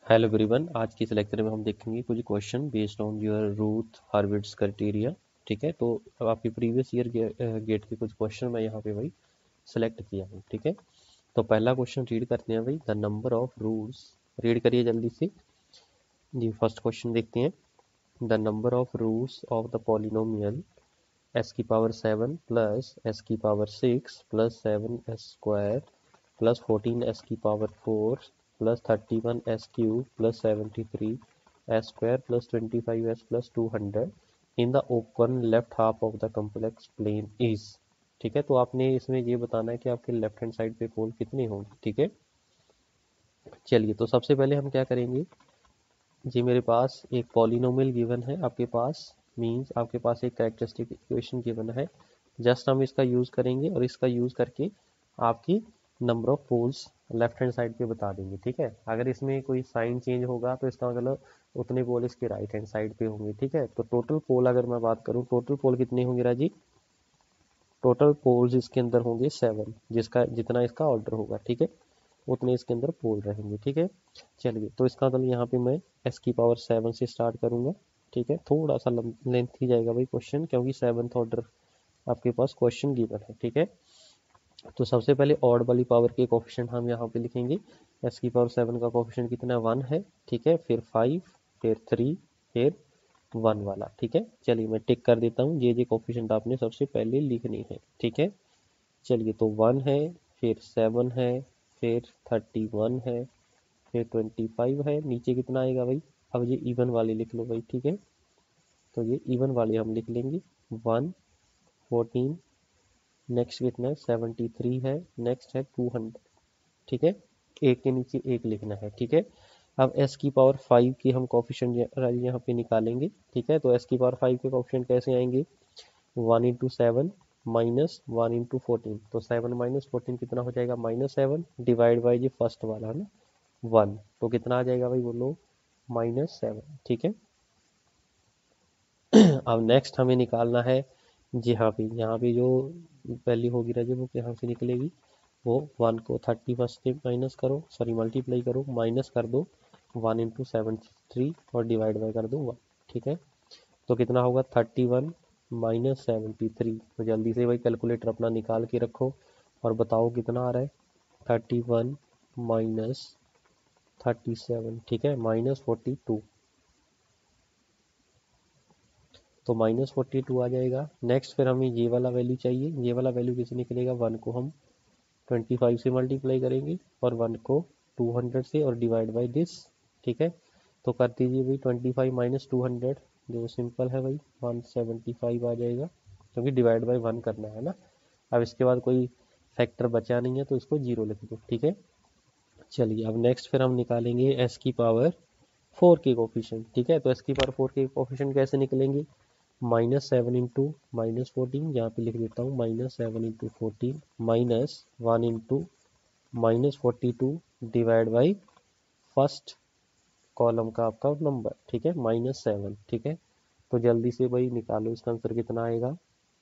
Hello everyone, आज की इस लेक्चर में हम देखेंगे कुछ question based on your Routh Hurwitz criteria. ठीक है, तो अब आपके प्रीवियस ईयर गेट के कुछ क्वेश्चन मैं यहाँ पे भाई सेलेक्ट किया हूँ। ठीक है, तो पहला क्वेश्चन रीड करते हैं भाई। The number of roots, read करिए जल्दी से जी। फर्स्ट क्वेश्चन देखते हैं। The number of roots of the polynomial s की पावर 7 प्लस एस की power 6 plus 7 square plus 14 s की power 4 plus 31 s cube plus 73 s square plus 25 s plus 200 in the open left half of the complex plane is. ठीक है, तो आपने इसमें ये बताना है कि आपके लेफ्ट हैंड साइड पे पोल कितने होंगे। ठीक है, चलिए तो सबसे पहले हम क्या करेंगे जी। मेरे पास एक पॉलिनोमियल गिवन है आपके पास, मींस आपके पास एक कैरेक्टरिस्टिक इक्वेशन गिवन है। जस्ट हम इसका यूज़ करेंगे और इसका यूज़ करके आपकी number of poles left hand side पे बता देंगे। ठीक है, अगर इसमें कोई साइन चेंज होगा तो इसका मतलब उतने पोल इसके राइट हैंड साइड पे होंगे। ठीक है, तो टोटल पोल अगर मैं बात करूँ, टोटल पोल कितने होंगे राजी? टोटल पोल्स इसके अंदर होंगे 7, जिसका जितना इसका ऑर्डर होगा। ठीक है, उतने इसके अंदर पोल रहेंगे। ठीक है, चलिए तो इसका मतलब यहाँ पे मैं एस की पावर 7 से स्टार्ट करूँगा। ठीक है, थोड़ा सा लेंथ ही जाएगा भाई क्वेश्चन, क्योंकि 7th ऑर्डर आपके पास क्वेश्चन गिवन है। ठीक है, तो सबसे पहले ऑड वाली पावर के कोफिशिएंट हम यहाँ पे लिखेंगे। एस की पावर 7 का कोफिशिएंट कितना? 1 है। ठीक है, फिर 5, फिर 3, फिर 1 वाला। ठीक है, चलिए मैं टिक कर देता हूँ। ये कोफिशिएंट आपने सबसे पहले लिखनी है। ठीक है, चलिए तो 1 है, फिर 7 है, फिर 31 है, फिर 25 है। नीचे कितना आएगा भाई? अब ये इवन वाले लिख लो भाई। ठीक है, तो ये इवन वाले हम लिख लेंगे। 1, 14, नेक्स्ट कितना है? 73 है, नेक्स्ट है 200। ठीक है, एक के नीचे एक लिखना है। ठीक है, अब एस की पावर 5 की हम कोफिशिएंट यहाँ पे निकालेंगे। ठीक है, तो एस की पावर 5 के कोफिशिएंट कैसे आएंगे? 1 इंटू 7 माइनस 1 इंटू 14, तो 7 माइनस 14 कितना हो जाएगा? -7 डिवाइड बाई ये फर्स्ट वाला है ना 1, तो कितना आ जाएगा भाई बोलो? -7। ठीक है, अब नेक्स्ट हमें निकालना है जी। हाँ भी यहाँ पे जो वैल्यू होगी राजे वो यहाँ से निकलेगी। वो 1 को 31 से माइनस करो, सॉरी मल्टीप्लाई करो, माइनस कर दो 1 इंटू 73 और डिवाइड बाई कर दो 1। ठीक है, तो कितना होगा? 31 माइनस 73। तो जल्दी से भाई कैलकुलेटर अपना निकाल के रखो और बताओ कितना आ रहा है। 31 माइनस 37, ठीक है, -42, तो -42 आ जाएगा। नेक्स्ट फिर हमें ये वाला वैल्यू चाहिए। ये वाला वैल्यू कैसे निकलेगा? 1 को हम 25 से मल्टीप्लाई करेंगे और 1 को 200 से और डिवाइड बाई दिस। ठीक है, तो कर दीजिए भाई 25 माइनस 200, जो सिंपल है भाई 175 आ जाएगा, क्योंकि डिवाइड बाई 1 करना है ना। अब इसके बाद कोई फैक्टर बचा नहीं है तो इसको 0 लिख दो। ठीक है, चलिए अब नेक्स्ट फिर हम निकालेंगे एस की पावर 4 के कोफिशिएंट। ठीक है, तो एस की पावर 4 के कोफिशिएंट कैसे निकलेंगे? -7 इंटू -14, यहाँ पे लिख देता हूँ -7 into 14 minus 1 into -42 divide by first column का आपका नंबर। ठीक है, -7। ठीक है, तो जल्दी से भाई निकालो इसका आंसर कितना आएगा।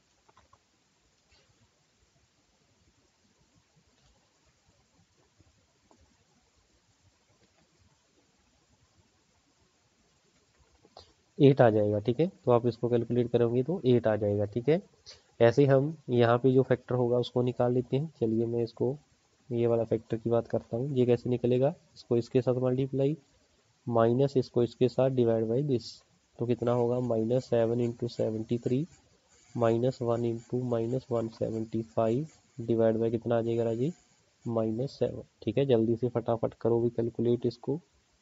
एट आ जाएगा। ठीक है, तो आप इसको कैलकुलेट करोगे तो 8 आ जाएगा। ठीक है, ऐसे ही हम यहाँ पे जो फैक्टर होगा उसको निकाल लेते हैं। चलिए मैं इसको ये वाला फैक्टर की बात करता हूँ। ये कैसे निकलेगा? इसको इसके साथ मल्टीप्लाई माइनस इसको इसके साथ डिवाइड बाई दिस, तो कितना होगा? -7 इंटू 73 -1 इंटू -175 डिवाइड बाई कितना आ जाएगा राजी? -7। ठीक है, जल्दी से फटाफट करो भी कैलकुलेट इसको।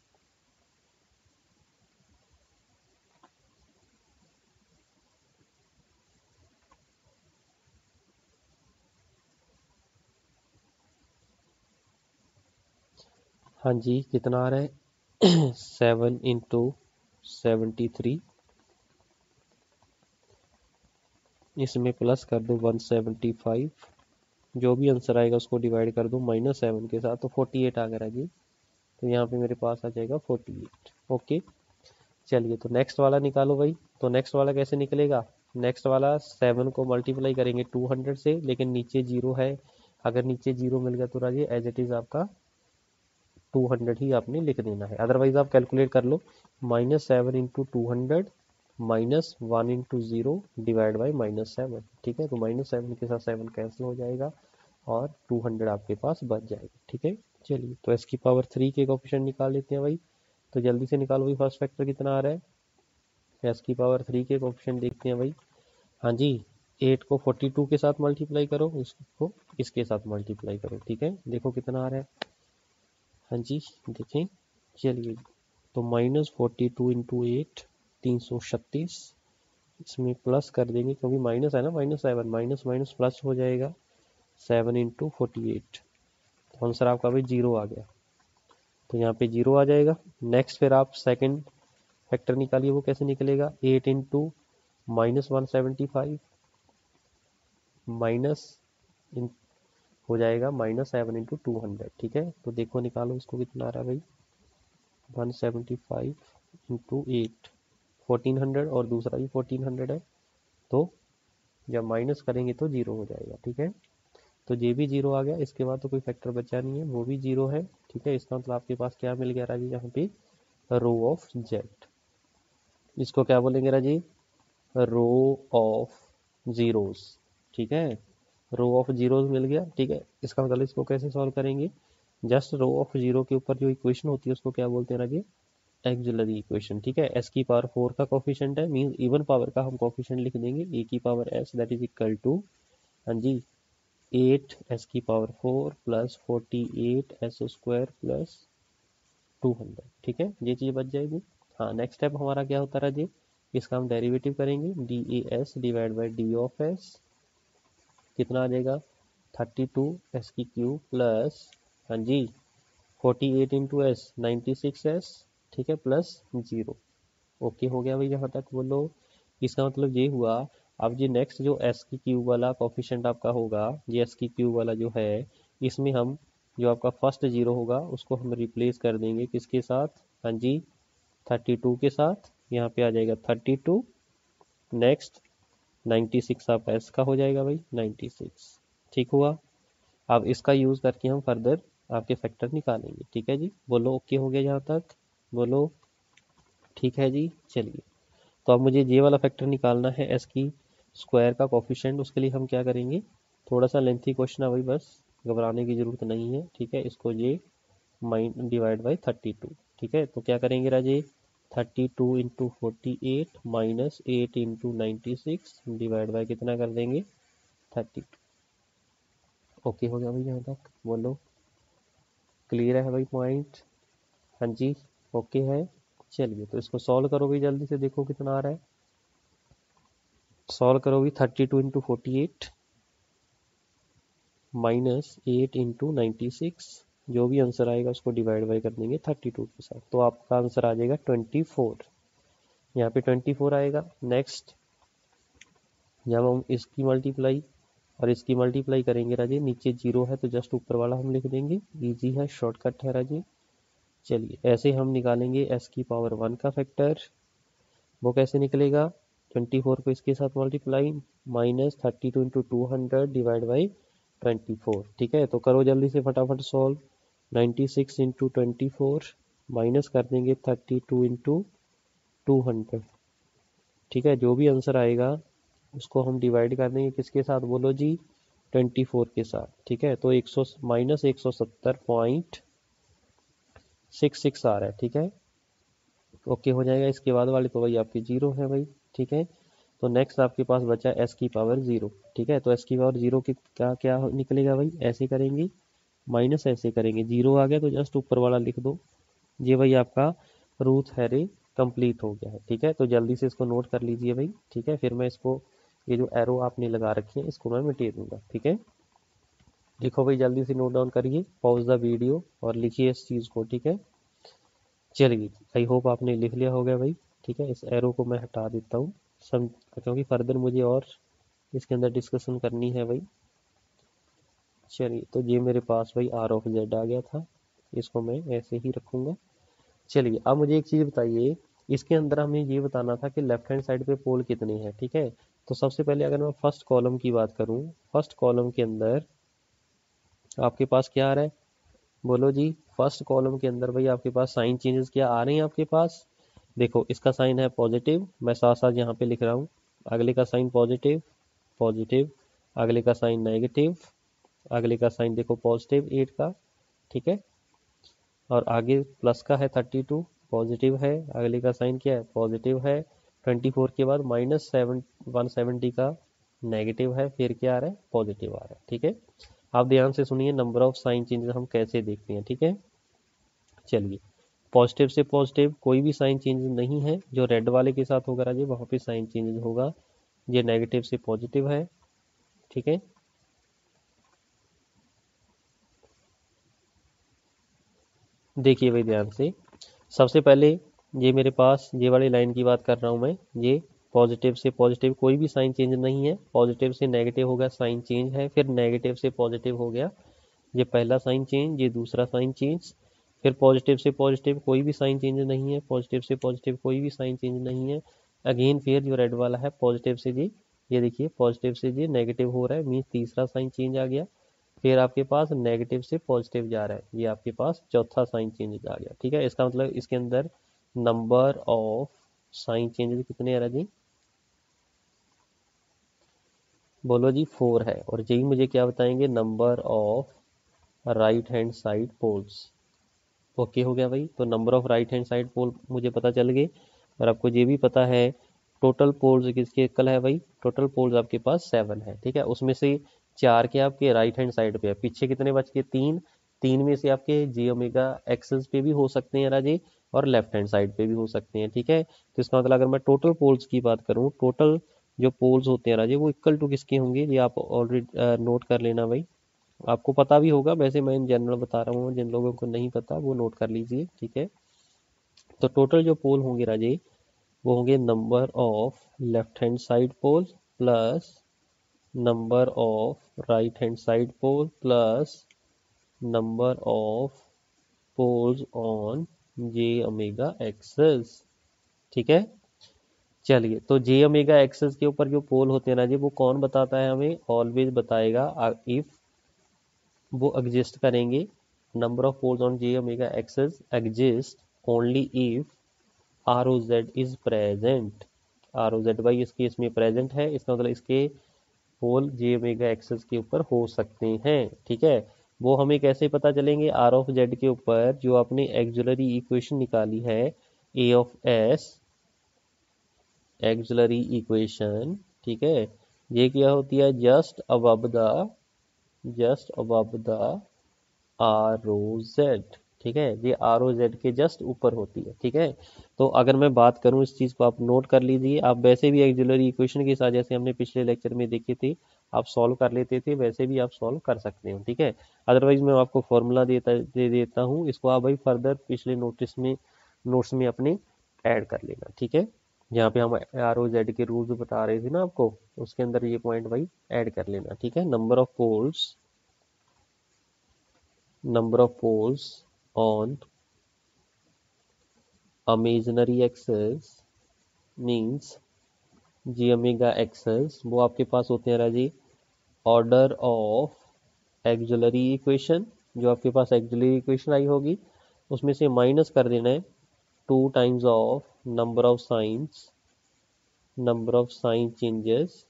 हाँ जी, कितना आ रहा है? 7 इंटू 73, इसमें प्लस कर दो 175, जो भी आंसर आएगा उसको डिवाइड कर दो -7 के साथ, तो 48 आ गया जी। तो यहाँ पे मेरे पास आ जाएगा 48। ओके, चलिए तो नेक्स्ट वाला निकालो भाई। तो नेक्स्ट वाला कैसे निकलेगा? नेक्स्ट वाला 7 को मल्टीप्लाई करेंगे 200 से, लेकिन नीचे 0 है। अगर नीचे 0 मिल गया तो राजी एज इट इज आपका 200 ही आपने लिख देना है, अदरवाइज आप कैलकुलेट कर लो। -7 इंटू 200 -1 इंटू 0 डिवाइड बाई -7, ठीक है। तो -7 के साथ 7 कैंसिल हो जाएगा और 200 आपके पास बच जाएगा, ठीक है। चलिए तो s की पावर 3 के कोएफिशिएंट निकाल लेते हैं भाई। तो जल्दी से निकालो भाई, फर्स्ट फैक्टर कितना आ रहा है। s की पावर 3 के कोएफिशिएंट देखते हैं भाई। हाँ जी, 8 को 42 के साथ मल्टीप्लाई करो, इसको इसके साथ मल्टीप्लाई करो, ठीक है। देखो कितना आ रहा है। हाँ जी देखें, चलिए तो -42 इंटू 8 336, इसमें प्लस कर देंगे क्योंकि माइनस है ना, -7 माइनस माइनस प्लस हो जाएगा 7 इंटू 48, तो आंसर आपका भाई 0 आ गया। तो यहाँ पे 0 आ जाएगा। नेक्स्ट फिर आप सेकंड फैक्टर निकालिए, वो कैसे निकलेगा। 8 इंटू -175 माइनस हो जाएगा -7 इंटू 200, ठीक है। तो देखो निकालो इसको, कितना आ रहा है भाई। 175 इंटू 8 1400 और दूसरा भी 1400 है, तो जब माइनस करेंगे तो 0 हो जाएगा, ठीक है। तो ये भी 0 आ गया, इसके बाद तो कोई फैक्टर बचा नहीं है, वो भी 0 है, ठीक है। इसका मतलब आपके पास क्या मिल गया राजी, यहाँ पे रो ऑफ जेड। इसको क्या बोलेंगे राजी, रो ऑफ जीरोस, ठीक है। रो ऑफ जीरोस मिल गया, ठीक है। इसका मतलब इसको कैसे सॉल्व करेंगे, जस्ट रो ऑफ जीरो के ऊपर जो इक्वेशन होती है उसको क्या बोलते हैं राजी, एक्सिलरी इक्वेशन, ठीक है। s की पावर 4 का कोफिशिएंट है, मींस इवन पावर का हम कोफिशिएंट लिख देंगे, a की पावर s that is equal to, हाँ जी 8 s की power 4 plus 48 s square plus 200, ठीक है। ये चीज़ बच जाएगी। हाँ, नेक्स्ट स्टेप हमारा क्या होता है जी, इसका हम डेरिवेटिव करेंगे, d A s divide by d of s, कितना आ जाएगा 32 एस की क्यूब प्लस, हाँ जी 48 इंटू एस 96 एस, ठीक है, प्लस 0। ओके हो गया भाई यहाँ तक, बोलो। इसका मतलब ये हुआ। अब ये नेक्स्ट जो एस की क्यूब वाला कोफिशिएंट आपका होगा, ये एस की क्यूब वाला जो है, इसमें हम जो आपका फर्स्ट जीरो होगा उसको हम रिप्लेस कर देंगे किसके साथ, हाँ जी 32 के साथ। यहाँ पे आ जाएगा 32, नेक्स्ट 96 आपका एस का हो जाएगा भाई 96, ठीक हुआ। अब इसका यूज़ करके हम फर्दर आपके फैक्टर निकालेंगे, ठीक है जी। बोलो ओके हो गया यहाँ तक, बोलो ठीक है जी। चलिए तो अब मुझे ये वाला फैक्टर निकालना है, एस की स्क्वायर का कोफिशिएंट। उसके लिए हम क्या करेंगे, थोड़ा सा लेंथी क्वेश्चन है भाई, बस घबराने की ज़रूरत नहीं है, ठीक है। इसको ये डिवाइड बाई 32, ठीक है। तो क्या करेंगे राजे, 32 into 48 minus 8 into 96 divide by कितना कर देंगे 32। ओके हो गया भाई यहाँ तक, बोलो क्लियर है भाई पॉइंट, हाँ जी ओके है। चलिए तो इसको सॉल्व करो भाई जल्दी से, देखो कितना आ रहा है। सॉल्व करो भी 32 इंटू 48 माइनस 8 इंटू 96, जो भी आंसर आएगा उसको डिवाइड बाई कर देंगे 32 के साथ, तो आपका आंसर आ जाएगा 24। यहाँ पे 24 आएगा। नेक्स्ट जब हम इसकी मल्टीप्लाई और इसकी मल्टीप्लाई करेंगे राजे, नीचे जीरो है तो जस्ट ऊपर वाला हम लिख देंगे, इजी है, शॉर्टकट है राजे। चलिए ऐसे हम निकालेंगे एस की पावर 1 का फैक्टर, वो कैसे निकलेगा, 24 को इसके साथ multiply minus 32 into 200 divide by 24, ठीक है। तो करो जल्दी से फटाफट सॉल्व, 96 इंटू 24 माइनस कर देंगे 32 इंटू 200, ठीक है। जो भी आंसर आएगा उसको हम डिवाइड कर देंगे किसके साथ, बोलो जी 24 के साथ, ठीक है। तो 100 माइनस 170.66 आ रहा है, ठीक है। ओके हो जाएगा। इसके बाद वाले तो भाई आपके जीरो है भाई, ठीक है। तो नेक्स्ट आपके पास बचा एस की पावर 0, ठीक है। तो एस की पावर 0 की क्या क्या निकलेगा भाई, ऐसे करेंगे माइनस ऐसे करेंगे, 0 आ गया तो जस्ट ऊपर वाला लिख दो। ये भाई आपका रूथ हैरे कंप्लीट हो गया है, ठीक है। तो जल्दी से इसको नोट कर लीजिए भाई, ठीक है। फिर मैं इसको, ये जो एरो आपने लगा रखी है इसको मैं मिटा दूंगा, ठीक है। लिखो भाई जल्दी से, नोट डाउन करिए, पॉज द वीडियो और लिखिए इस चीज़ को, ठीक है। चलिए आई होप आपने लिख लिया होगा भाई, ठीक है। इस एरो को मैं हटा देता हूँ सम, क्योंकि फर्दर मुझे और इसके अंदर डिस्कशन करनी है भाई। चलिए तो ये मेरे पास भाई आर ऑफ जेड आ गया था, इसको मैं ऐसे ही रखूँगा। चलिए अब मुझे एक चीज़ बताइए, इसके अंदर हमें ये बताना था कि लेफ्ट हैंड साइड पे पोल कितने हैं, ठीक है। तो सबसे पहले अगर मैं फर्स्ट कॉलम की बात करूँ, फर्स्ट कॉलम के अंदर आपके पास क्या आ रहा है, बोलो जी फर्स्ट कॉलम के अंदर भाई आपके पास साइन चेंजेस क्या आ रहे हैं आपके पास, देखो इसका साइन है पॉजिटिव, मैं साथ साथ यहाँ पे लिख रहा हूँ, अगले का साइन पॉजिटिव पॉजिटिव, अगले का साइन नेगेटिव, अगले का साइन देखो पॉजिटिव 8 का, ठीक है, और आगे प्लस का है 32 पॉजिटिव है, अगले का साइन क्या है पॉजिटिव है, 24 के बाद -170 का नेगेटिव है, फिर क्या आ रहा है पॉजिटिव आ रहा है, ठीक है। आप ध्यान से सुनिए नंबर ऑफ साइन चेंजेस हम कैसे देखते हैं, ठीक है। चलिए, पॉजिटिव से पॉजिटिव कोई भी साइन चेंज नहीं है, जो रेड वाले के साथ होगा राजे वहाँ पे साइन चेंजेस होगा, ये नेगेटिव से पॉजिटिव है, ठीक है। देखिए भाई ध्यान से, सबसे पहले ये मेरे पास ये वाली लाइन की बात कर रहा हूँ मैं, ये पॉजिटिव से पॉजिटिव कोई भी साइन चेंज नहीं है, पॉजिटिव से नेगेटिव हो गया साइन चेंज है, फिर नेगेटिव से पॉजिटिव हो गया ये पहला साइन चेंज, ये दूसरा साइन चेंज, फिर पॉजिटिव से पॉजिटिव कोई भी साइन चेंज नहीं है, पॉजिटिव से पॉजिटिव कोई भी साइन चेंज नहीं है, अगेन फिर जो रेड वाला है पॉजिटिव से ये देखिए पॉजिटिव से ये नेगेटिव हो रहा है, मीन्स तीसरा साइन चेंज आ गया, फिर आपके पास नेगेटिव से पॉजिटिव जा रहा है, ये आपके पास चौथा साइन चेंज आ गया, ठीक है। इसका मतलब इसके अंदर नंबर ऑफ साइन चेंजेस कितने आ रहा जी, बोलो जी 4 है, और यही मुझे क्या बताएंगे number of right hand side poles. Okay हो गया भाई, तो number of right hand side pole मुझे पता चल गए, और आपको ये भी पता है टोटल पोल्स किसके इक्वल है भाई, टोटल पोल्स आपके पास 7 है, ठीक है, उसमें से 4 के आपके राइट हैंड साइड पे है, पीछे कितने बच के 3, 3 में से आपके जे ओमेगा एक्सेस पे भी हो सकते हैं राजे, और लेफ्ट हैंड साइड पे भी हो सकते हैं, ठीक है। तो इसका मतलब अगर मैं टोटल पोल्स की बात करूँ, टोटल जो पोल्स होते हैं राजे वो इक्वल टू किसके होंगे, ये आप ऑलरेडी नोट कर लेना भाई, आपको पता भी होगा, वैसे मैं इन जनरल बता रहा हूँ, जिन लोगों को नहीं पता वो नोट कर लीजिए, ठीक है। तो टोटल जो पोल होंगे राजे वो होंगे number of left hand side pole plus number of right hand side pole plus number of poles on J omega axis, ठीक है। चलिए, तो जे ओमेगा एक्सेस के ऊपर जो पोल होते हैं ना जी वो कौन बताता है हमें, ऑलवेज बताएगा इफ वो एग्जिस्ट करेंगे, number of poles on J omega axis exist only if R O Z is present, R O Z वाई इस केस में प्रेजेंट है, इसका मतलब इसके पोल जे ओमेगा एक्सेस के ऊपर हो सकते हैं, ठीक है। वो हमें कैसे पता चलेंगे, आर ऑफ जेड के ऊपर जो आपने एक्सिलरी इक्वेशन निकाली है A of S auxiliary equation, ठीक है, ये क्या होती है just above the R O Z, ठीक है, ये आर ओ जेड के जस्ट ऊपर होती है, ठीक है। तो अगर मैं बात करूं इस चीज़ को आप नोट कर लीजिए, आप वैसे भी एक्सिलरी इक्वेशन के साथ जैसे हमने पिछले लेक्चर में देखे थे आप सॉल्व कर लेते थे, वैसे भी आप सॉल्व कर सकते हो, ठीक है। अदरवाइज मैं आपको फॉर्मूला दे देता हूँ, इसको आप भाई फर्दर पिछले नोट्स में अपने ऐड कर लेना, ठीक है। जहाँ पे हम आर ओ जेड के रूल्स बता रहे थे ना आपको, उसके अंदर ये पॉइंट भाई ऐड कर लेना, ठीक है। Number of poles on imaginary axis means G omega axis वो आपके पास होते हैं राजी ऑर्डर ऑफ एक्सिलरी इक्वेशन, जो आपके पास एक्सिलरी इक्वेशन आई होगी उसमें से माइनस कर देना है 2 times of number of sign changes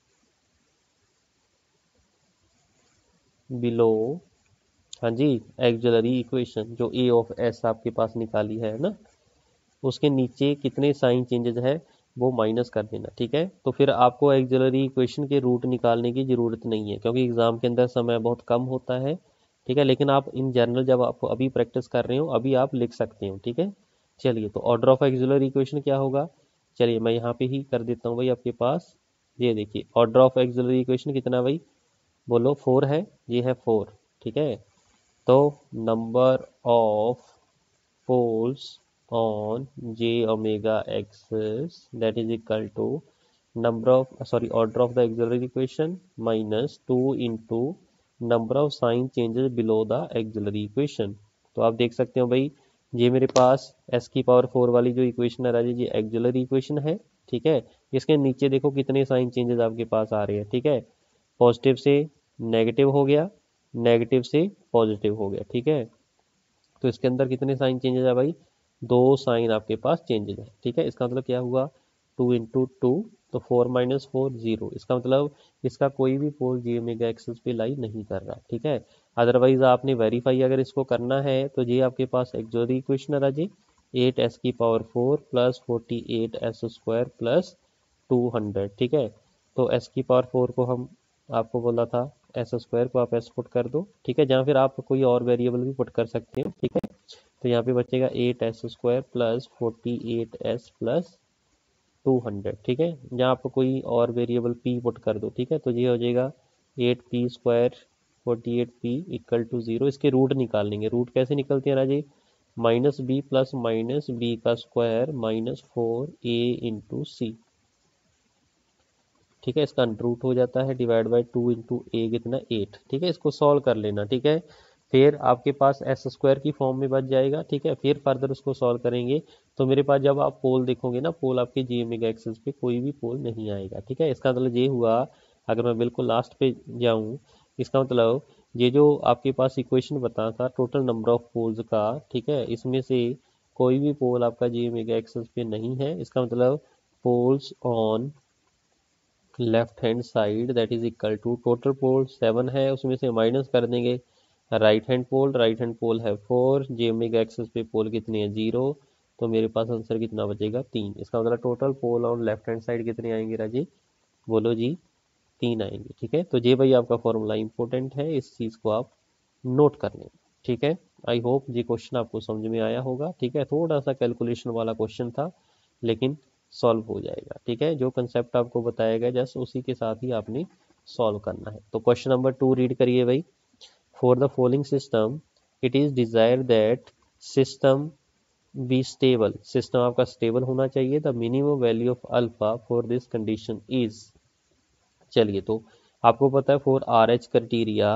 below, हाँ जी, एक्सिलरी इक्वेशन जो ए ऑफ एस आपके पास निकाली है ना, उसके नीचे कितने साइन चेंजेस है वो माइनस कर देना, ठीक है। तो फिर आपको एक्सिलरी इक्वेशन के रूट निकालने की ज़रूरत नहीं है, क्योंकि एग्जाम के अंदर समय बहुत कम होता है, ठीक है, लेकिन आप इन जनरल जब आप अभी प्रैक्टिस कर रहे हो अभी आप लिख सकते हो, ठीक है। चलिए, तो ऑर्डर ऑफ एक्सिलरी इक्वेशन क्या होगा, चलिए मैं यहाँ पे ही कर देता हूँ भाई आपके पास, ये देखिए ऑर्डर ऑफ एक्सिलरी इक्वेशन कितना भाई, बोलो 4 है, ये है 4, ठीक है। तो number of poles on j omega axis that is equal to order of the auxiliary equation minus 2 into number of sign changes below the auxiliary equation। तो आप देख सकते हो भाई ये मेरे पास s की पावर 4 वाली जो इक्वेशन है राजी ये auxiliary इक्वेशन है, ठीक है। इसके नीचे देखो कितने साइन चेंजेस आपके पास आ रहे हैं, ठीक है, पॉजिटिव से नेगेटिव हो गया, नेगेटिव से पॉजिटिव हो गया, ठीक है। तो इसके अंदर कितने साइन चेंजेस है भाई, 2 साइन आपके पास चेंजेस है। ठीक है, इसका मतलब क्या हुआ, 2 इंटू 2 तो 4 माइनस 4 0। इसका मतलब इसका कोई भी पोल जी ओमेगा एक्सिस पे लाई नहीं कर रहा। ठीक है, अदरवाइज आपने वेरीफाई अगर इसको करना है तो ये आपके पास एक्सोरी इक्वेशन है जी, 8s की power 4 plus 48s square plus 200। ठीक है, तो s की पावर 4 को हम आपको बोला था एस स्क्वायर को आप एस पुट कर दो। ठीक है, जहाँ फिर आप कोई और वेरिएबल भी पुट कर सकते हो। ठीक है, तो यहाँ पे बचेगा 8s square plus 48s plus 200। ठीक है, जहाँ आपको कोई और वेरिएबल p पुट कर दो। ठीक है, तो ये हो जाएगा 8p square 48p equal to 0। इसके रूट निकाल लेंगे। रूट कैसे निकलते हैं राजी, minus B plus minus B का स्क्वायर माइनस 4a इंटू सी। ठीक है, इसका अंडर रूट हो जाता है डिवाइड बाई 2 इंटू ए कितना 8। ठीक है, इसको सॉल्व कर लेना। ठीक है, फिर आपके पास एस स्क्वायर की फॉर्म में बच जाएगा। ठीक है, फिर फर्दर उसको सॉल्व करेंगे तो मेरे पास जब आप पोल देखोगे ना, पोल आपके जी ओमेगा एक्सिस पे कोई भी पोल नहीं आएगा। ठीक है, इसका मतलब ये हुआ, अगर मैं बिल्कुल लास्ट पे जाऊँ, इसका मतलब ये जो आपके पास इक्वेशन बता था टोटल नंबर ऑफ पोल्स का, ठीक है, इसमें से कोई भी पोल आपका जी ओमेगा एक्सिस पे नहीं है। इसका मतलब poles on left hand side that is equal to total pole 7 है, उसमें से माइनस कर देंगे राइट हैंड पोल है 4, जे ओमेगा एक्सिस पे पोल कितने हैं 0, तो मेरे पास आंसर कितना बचेगा 3। इसका मतलब total pole on left hand side कितने आएंगे राजी, बोलो जी 3 आएंगे। ठीक है, तो ये भाई आपका फॉर्मूला इंपॉर्टेंट है, इस चीज़ को आप नोट कर लें। ठीक है, आई होप ये क्वेश्चन आपको समझ में आया होगा। ठीक है, थोड़ा सा कैलकुलेशन वाला क्वेश्चन था लेकिन सॉल्व हो जाएगा। ठीक है, जो कंसेप्ट आपको बताया गया जस्ट उसी के साथ ही आपने सॉल्व करना है। तो क्वेश्चन नंबर 2 रीड करिए भाई। For the following system it is desire that system be stable. System आपका स्टेबल होना चाहिए। The minimum value of alpha for this condition is, चलिए तो आपको पता है फॉर आर एच क्राइटेरिया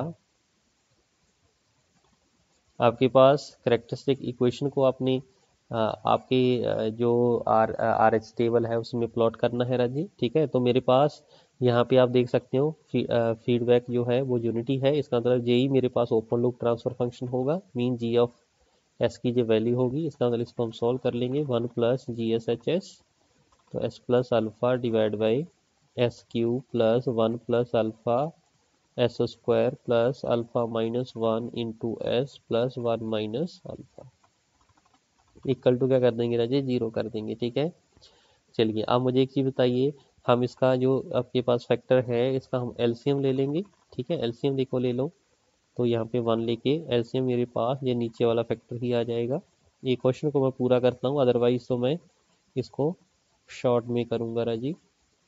आपके पास करेक्टरिस्टिक इक्वेशन को आपने आपके जो आर एच टेबल है उसमें प्लॉट करना है राजी। ठीक है, तो मेरे पास यहाँ पे आप देख सकते हो फीडबैक जो है वो यूनिटी है। इसका मतलब जेई मेरे पास ओपन लूप ट्रांसफर फंक्शन होगा, मीन जी ऑफ एस की जो वैल्यू होगी। इसका मतलब इसको हम सॉल्व कर लेंगे 1 plus G S H S, तो S plus alpha divide by S cube plus 1 plus alpha S square plus alpha minus 1 into S plus 1 minus alpha equal to क्या कर देंगे राजे, 0 कर देंगे। ठीक है, चलिए अब मुझे एक चीज़ बताइए, हम इसका जो आपके पास फैक्टर है इसका हम एलसीएम ले लेंगे। ठीक है, एलसीएम देखो ले लो, तो यहाँ पे 1 लेके एलसीएम मेरे पास ये नीचे वाला फैक्टर ही आ जाएगा। ये क्वेश्चन को मैं पूरा करता हूँ, अदरवाइज तो मैं इसको शॉर्ट में करूँगा राजी।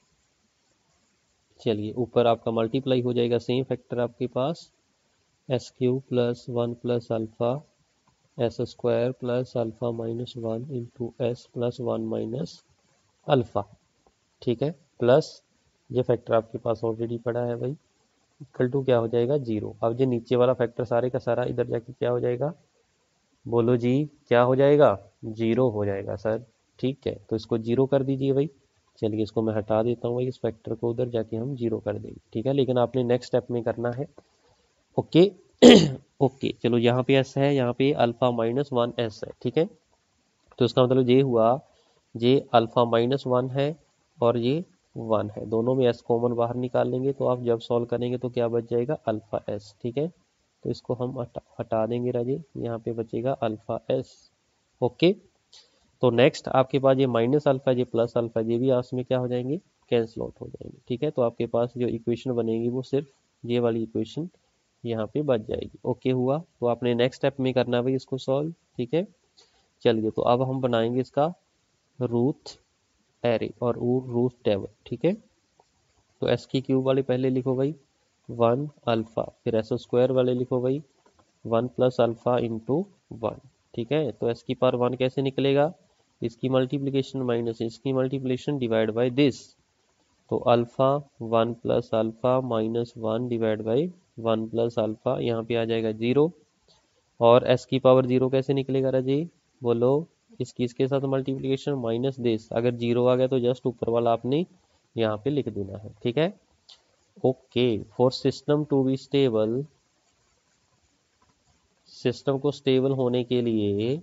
चलिए ऊपर आपका मल्टीप्लाई हो जाएगा सेम फैक्टर आपके पास S cube plus 1 plus alpha S square plus alpha minus 1 into S plus 1 minus alpha. ठीक है, प्लस ये फैक्टर आपके पास ऑलरेडी पड़ा है भाई, इक्वल टू क्या हो जाएगा 0। अब ये नीचे वाला फैक्टर सारे का सारा इधर जाके क्या हो जाएगा, बोलो जी क्या हो जाएगा, 0 हो जाएगा सर। ठीक है, तो इसको 0 कर दीजिए भाई। चलिए इसको मैं हटा देता हूँ भाई, इस फैक्टर को उधर जाके हम 0 कर देंगे। ठीक है, लेकिन आपने नेक्स्ट स्टेप में करना है। ओके ओके, चलो यहाँ पे एस है, यहाँ पे अल्फा माइनस 1 एस है। ठीक है, तो इसका मतलब ये हुआ ये अल्फा माइनस 1 है और ये 1 है, दोनों में एस कॉमन बाहर निकाल लेंगे तो आप जब सॉल्व करेंगे तो क्या बच जाएगा अल्फा एस। ठीक है, तो इसको हम हटा देंगे राजे, यहाँ पे बचेगा अल्फा एस। ओके, तो नेक्स्ट आपके पास ये माइनस अल्फा ये प्लस अल्फा ये भी आपस में क्या हो जाएंगे, कैंसिल आउट हो जाएंगे। ठीक है, तो आपके पास जो इक्वेशन बनेगी वो सिर्फ ये वाली इक्वेशन यहाँ पे बच जाएगी। ओके हुआ, तो आपने नेक्स्ट स्टेप में करना भाई इसको सॉल्व। ठीक है, चलिए तो अब हम बनाएंगे इसका रूट एरे और रूट टेबल। ठीक है, तो एस की क्यूब वाले पहले लिखो भाई 1 अल्फा, फिर एस स्क्वायर वाले लिखो भाई 1 प्लस अल्फा इंटू 1। ठीक है, तो एस की पावर 1 कैसे निकलेगा, इसकी मल्टीप्लिकेशन माइनस इसकी मल्टीप्लिकेशन डिवाइड बाय दिस, तो alpha 1 plus alpha minus 1 divide by 1 plus alpha, यहाँ पे आ जाएगा 0। और एस की पावर 0 कैसे निकलेगा राजी, बोलो, इसके साथ मल्टीप्लिकेशन माइनस दिस, अगर 0 आ गया तो जस्ट ऊपर वाला आपने यहाँ पे लिख देना है। ठीक है, okay, for system to be stable system को स्टेबल होने के लिए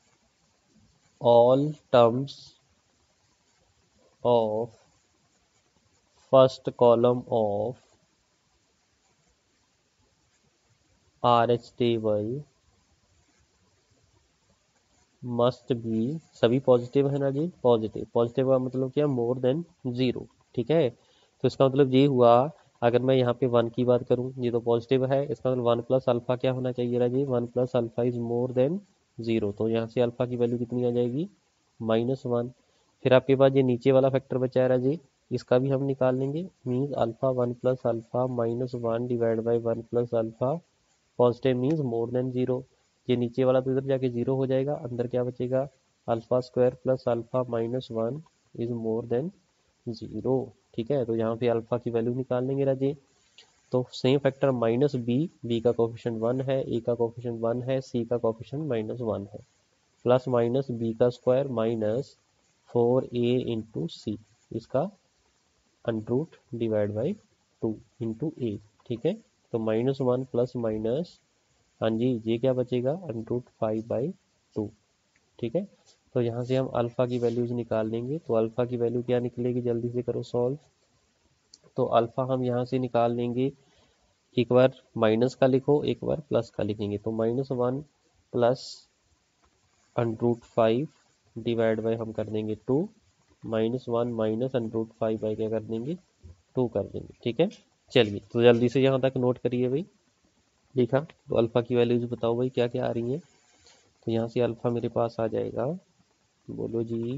all terms of first column of RH table must be, सभी पॉजिटिव है ना जी, पॉजिटिव, पॉजिटिव का मतलब क्या, मोर देन 0, ठीक है। तो इसका मतलब ये हुआ, अगर मैं यहाँ पे 1 की बात करूँ, ये तो पॉजिटिव है, इसका मतलब 1 प्लस अल्फा क्या होना चाहिए ना जी, 1 plus alpha is more than 0, तो यहाँ से अल्फा की वैल्यू कितनी आ जाएगी, -1। फिर आपके पास ये नीचे वाला फैक्टर बचा रहा जी, इसका भी हम निकाल लेंगे, means alpha 1 plus alpha -1 divide by 1 plus alpha, positive means more than 0। ये नीचे वाला तो इधर जाके 0 हो जाएगा, अंदर क्या बचेगा, alpha square plus alpha -1 is more than 0, ठीक है। तो यहाँ पे अल्फा की वैल्यू निकाल लेंगे राजे। तो सेम फैक्टर -b, b का कोफिशिएंट 1 है, a का कोफिशिएंट 1 है, c का कोफिशिएंट -1 है, प्लस माइनस b का square minus 4a into C, इसका under root divide by 2 into a, ठीक है। तो -1 प्लस माइनस, हाँ जी, ये क्या बचेगा, √5/2, ठीक है। तो यहाँ से हम अल्फा की वैल्यूज निकाल लेंगे, तो अल्फा की वैल्यू क्या निकलेगी, जल्दी से करो सॉल्व। तो अल्फा हम यहाँ से निकाल लेंगे, एक बार माइनस का लिखो, एक बार प्लस का लिखेंगे, तो -1 प्लस √5 डिवाइड बाई हम कर देंगे 2, -1 माइनस √5 बाई क्या कर देंगे, 2 कर देंगे, ठीक है। चलिए, तो जल्दी से यहाँ तक नोट करिए भाई, लिखा। तो अल्फा की वैल्यूज बताओ भाई क्या क्या आ रही हैं। तो यहाँ से अल्फा मेरे पास आ जाएगा, बोलो जी,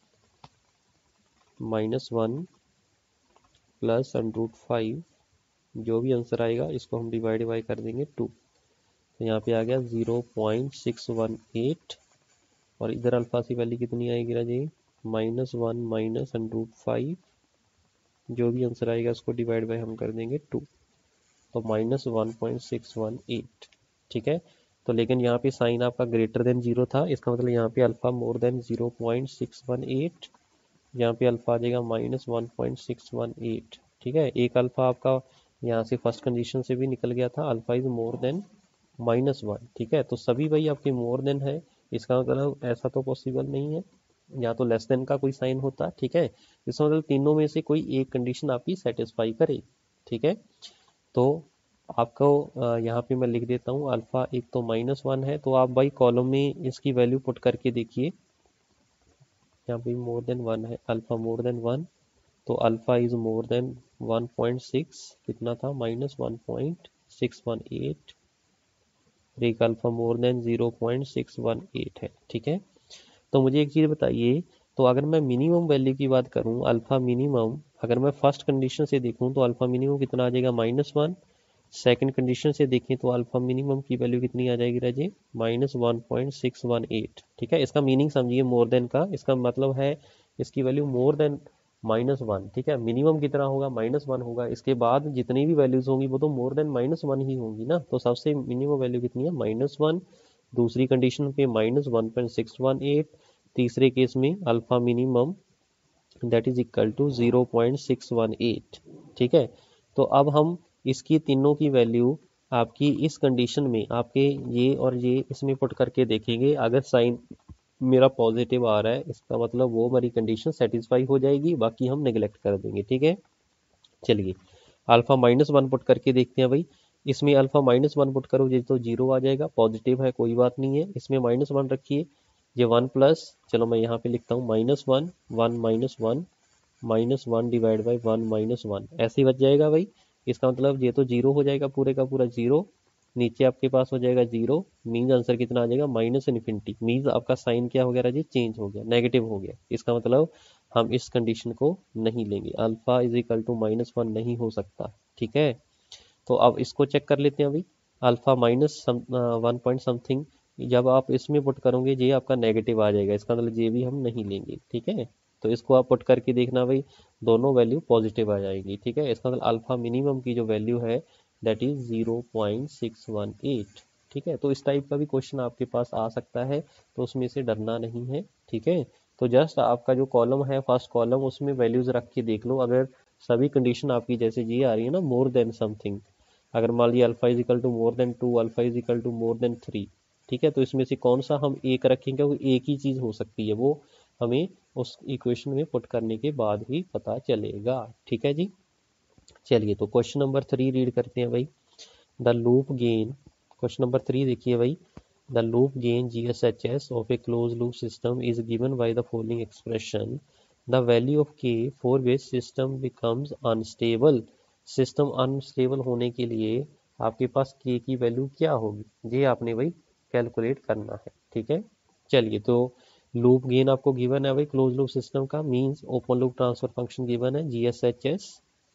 -1 प्लस √5, जो भी आंसर आएगा इसको हम डिवाइड बाई कर देंगे 2, तो यहाँ पे आ गया 0.618, और इधर अल्फा की वैल्यू कितनी आएगी राजी, -1 माइनस √5, जो भी आंसर आएगा उसको डिवाइड बाई हम कर देंगे 2, तो -1.618, ठीक है। तो लेकिन यहाँ पे साइन आपका ग्रेटर देन 0 था, इसका मतलब यहाँ पे अल्फा मोर देन 0.618, यहाँ पे अल्फा आ जाएगा -1.618, ठीक है। एक अल्फा आपका यहाँ से फर्स्ट कंडीशन से भी निकल गया था, अल्फा इज मोर देन -1, ठीक है। तो सभी भाई आपके मोर देन है, इसका मतलब ऐसा तो पॉसिबल नहीं है, या तो लेस देन का कोई साइन होता, ठीक है। इसका मतलब तीनों में से कोई एक कंडीशन आपकी सेटिस्फाई करे, ठीक है। तो आपको यहाँ पे मैं लिख देता हूँ, अल्फा एक तो -1 है, तो आप भाई कॉलम में इसकी वैल्यू पुट करके देखिए, यहाँ पे मोर देन 1 है, अल्फा मोर देन 1, तो अल्फा इज मोर देन 1.6, कितना था, -1.618, एक अल्फा मोर देन 0.618 है, ठीक है। तो मुझे एक चीज़ बताइए, तो अगर मैं मिनिमम वैल्यू की बात करूं, अल्फा मिनिमम, अगर मैं फर्स्ट कंडीशन से देखूं तो अल्फा मिनिमम कितना आ जाएगा, -1, सेकंड कंडीशन से देखें तो अल्फा मिनिमम की वैल्यू कितनी आ जाएगी राजे, -1.618, ठीक है। इसका मीनिंग समझिए, मोर देन का इसका मतलब है इसकी वैल्यू मोर देन -1, ठीक है। मिनिमम कितना होगा, -1 होगा, इसके बाद जितनी भी वैल्यूज होंगी वो तो मोर देन -1 ही होंगी ना, तो सबसे मिनिमम वैल्यू कितनी है, -1, दूसरी कंडीशन पे -1.618, तीसरे केस में alpha minimum that is equal to 0.618, ठीक है। तो अब हम इसकी तीनों की वैल्यू आपकी इस कंडीशन में आपके ये और ये इसमें पुट करके देखेंगे, अगर साइन मेरा पॉजिटिव आ रहा है इसका मतलब वो हमारी कंडीशन सेटिस्फाई हो जाएगी, बाकी हम नेग्लेक्ट कर देंगे, ठीक है। चलिए, अल्फा -1 पुट करके देखते हैं भाई, इसमें अल्फा -1 पुट करो तो 0 आ जाएगा, पॉजिटिव है कोई बात नहीं है, इसमें -1 रखिए, ये 1 प्लस, चलो मैं यहाँ पे लिखता हूँ -1, 1 -1, -1 डिवाइड बाई 1 -1, ऐसे ही बच जाएगा भाई। इसका मतलब ये तो 0 हो जाएगा, पूरे का पूरा 0, नीचे आपके पास हो जाएगा 0, मीन्स आंसर कितना आ जाएगा, -इन्फिनिटी, मीन्स आपका साइन क्या हो गया राजी, चेंज हो गया, नेगेटिव हो गया, इसका मतलब हम इस कंडीशन को नहीं लेंगे, अल्फा इज इक्वल टू -1 नहीं हो सकता, ठीक है। तो अब इसको चेक कर लेते हैं अभी, अल्फा -1 पॉइंट समथिंग, जब आप इसमें पुट करोगे ये आपका नेगेटिव आ जाएगा, इसका मतलब ये भी हम नहीं लेंगे, ठीक है। तो इसको आप पुट करके देखना भाई, दोनों वैल्यू पॉजिटिव आ जाएगी, ठीक है। इसका मतलब अल्फा मिनिमम की जो वैल्यू है दैट इज 0.618, ठीक है। तो इस टाइप का भी क्वेश्चन आपके पास आ सकता है, तो उसमें से डरना नहीं है, ठीक है। तो जस्ट आपका जो कॉलम है फर्स्ट कॉलम, उसमें वैल्यूज रख के देख लो, अगर सभी कंडीशन आपकी जैसे ये आ रही है ना, मोर देन समथिंग, अगर मान लिया alpha is equal to more than 2, alpha is equal to more than 3, ठीक है, तो इसमें से कौन सा हम एक रखेंगे, वो एक ही चीज़ हो सकती है, वो हमें उस इक्वेशन में पुट करने के बाद ही पता चलेगा, ठीक है जी। चलिए तो क्वेश्चन नंबर 3 रीड करते हैं भाई। The loop gain, question number 3 देखिए भाई, the loop gain GSHS of a close loop system is given by the following expression, the value of k for which system becomes unstable. System unstable होने के लिए आपके पास k की value क्या होगी, ये आपने भाई कैलकुलेट करना है, ठीक है। चलिए तो लूप गेन आपको गिवन है भाई क्लोज लूप सिस्टम का, means open loop transfer function given है GSHS,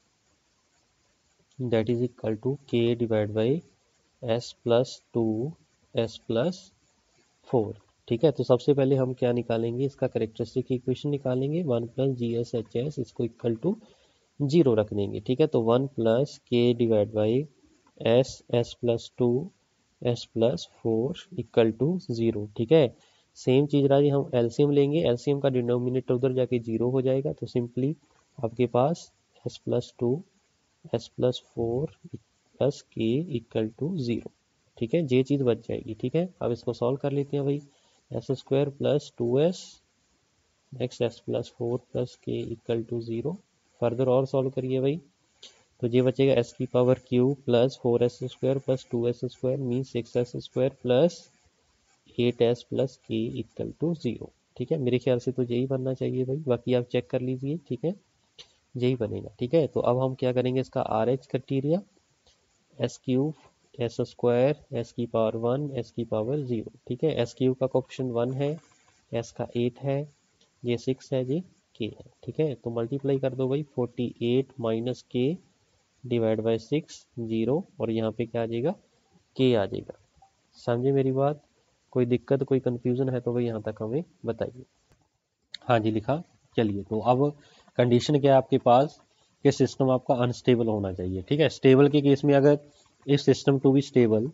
that is equal to k divided by s plus 2 s plus 4, ठीक है। तो सबसे पहले हम क्या निकालेंगे, इसका कैरेक्टरिस्टिक इक्वेशन निकालेंगे, 1 प्लस GSHS इसको इक्वल टू 0 रख देंगे, ठीक है। तो 1 plus k divide by s s plus 2 s plus 4 equal to 0, ठीक है। सेम चीज़ रहा जी, हम एलसीएम लेंगे, एलसीएम का डिनोमिनेटर उधर जाके 0 हो जाएगा, तो सिंपली आपके पास s plus 2 s plus 4 plus k equal to 0, ठीक है, ये चीज़ बच जाएगी, ठीक है। अब इसको सॉल्व कर लेते हैं भाई, S square plus 2s next s plus 4 plus k equal to 0, further और सॉल्व करिए भाई, तो ये बचेगा s की power q plus 4s square plus 2s square mean 6s square plus 8s प्लस k इक्वल टू 0, ठीक है। मेरे ख्याल से तो यही बनना चाहिए भाई, बाकी आप चेक कर लीजिए, ठीक है, यही बनेगा, ठीक है। तो अब हम क्या करेंगे, इसका RH criteria S cube S square S की पावर 1 एस की पावर 0, ठीक है। एस क्यूब का कोएफिशिएंट 1 है, एस का 8 है, ये 6 है, ये k है, ठीक है। तो मल्टीप्लाई कर दो भाई, 48 माइनस k डिवाइड बाई 6 0, और यहाँ पे क्या आ जाएगा, k आ जाएगा। समझे मेरी बात, कोई दिक्कत कोई कंफ्यूजन है तो भाई यहाँ तक हमें बताइए। हाँ जी लिखा। चलिए तो अब कंडीशन क्या है आपके पास कि सिस्टम आपका अनस्टेबल होना चाहिए, ठीक है। स्टेबल के केस में अगर if system to be stable,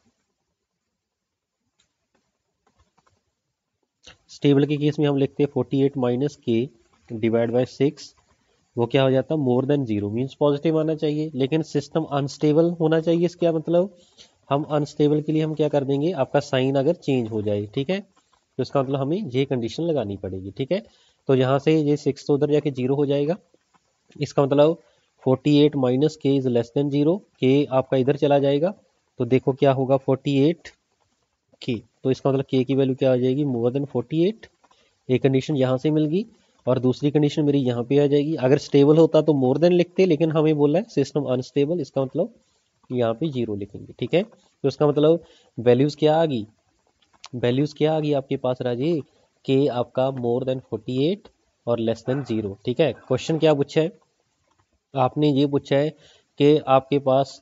stable के केस में हम लिखते हैं 48 माइनस के डिवाइड बाय 6, वो क्या हो जाता है, मोर देन 0 मीन्स पॉजिटिव आना चाहिए। लेकिन सिस्टम अनस्टेबल होना चाहिए, इसका क्या मतलब, हम अनस्टेबल के लिए हम क्या कर देंगे, आपका साइन अगर चेंज हो जाए, ठीक है, तो इसका मतलब हमें ये कंडीशन लगानी पड़ेगी, ठीक है। तो यहाँ से ये 6 तो उधर जाके 0 हो जाएगा, इसका मतलब 48 माइनस के इज लेस देन 0, के आपका इधर चला जाएगा, तो देखो क्या होगा 48 के, तो इसका मतलब के की वैल्यू क्या आ जाएगी, मोर देन 48, एक कंडीशन यहाँ से मिल गई, और दूसरी कंडीशन मेरी यहाँ पे आ जाएगी। अगर स्टेबल होता तो मोर देन लिखते, लेकिन हमें बोला है सिस्टम अनस्टेबल, इसका मतलब यहाँ पे 0 लिखेंगे, ठीक है। तो इसका मतलब वैल्यूज क्या आ गई, वैल्यूज क्या आ गई आपके पास राजे, के आपका मोर देन 48 और लेस देन 0, ठीक है। क्वेश्चन क्या पूछा है, आपने ये पूछा है कि आपके पास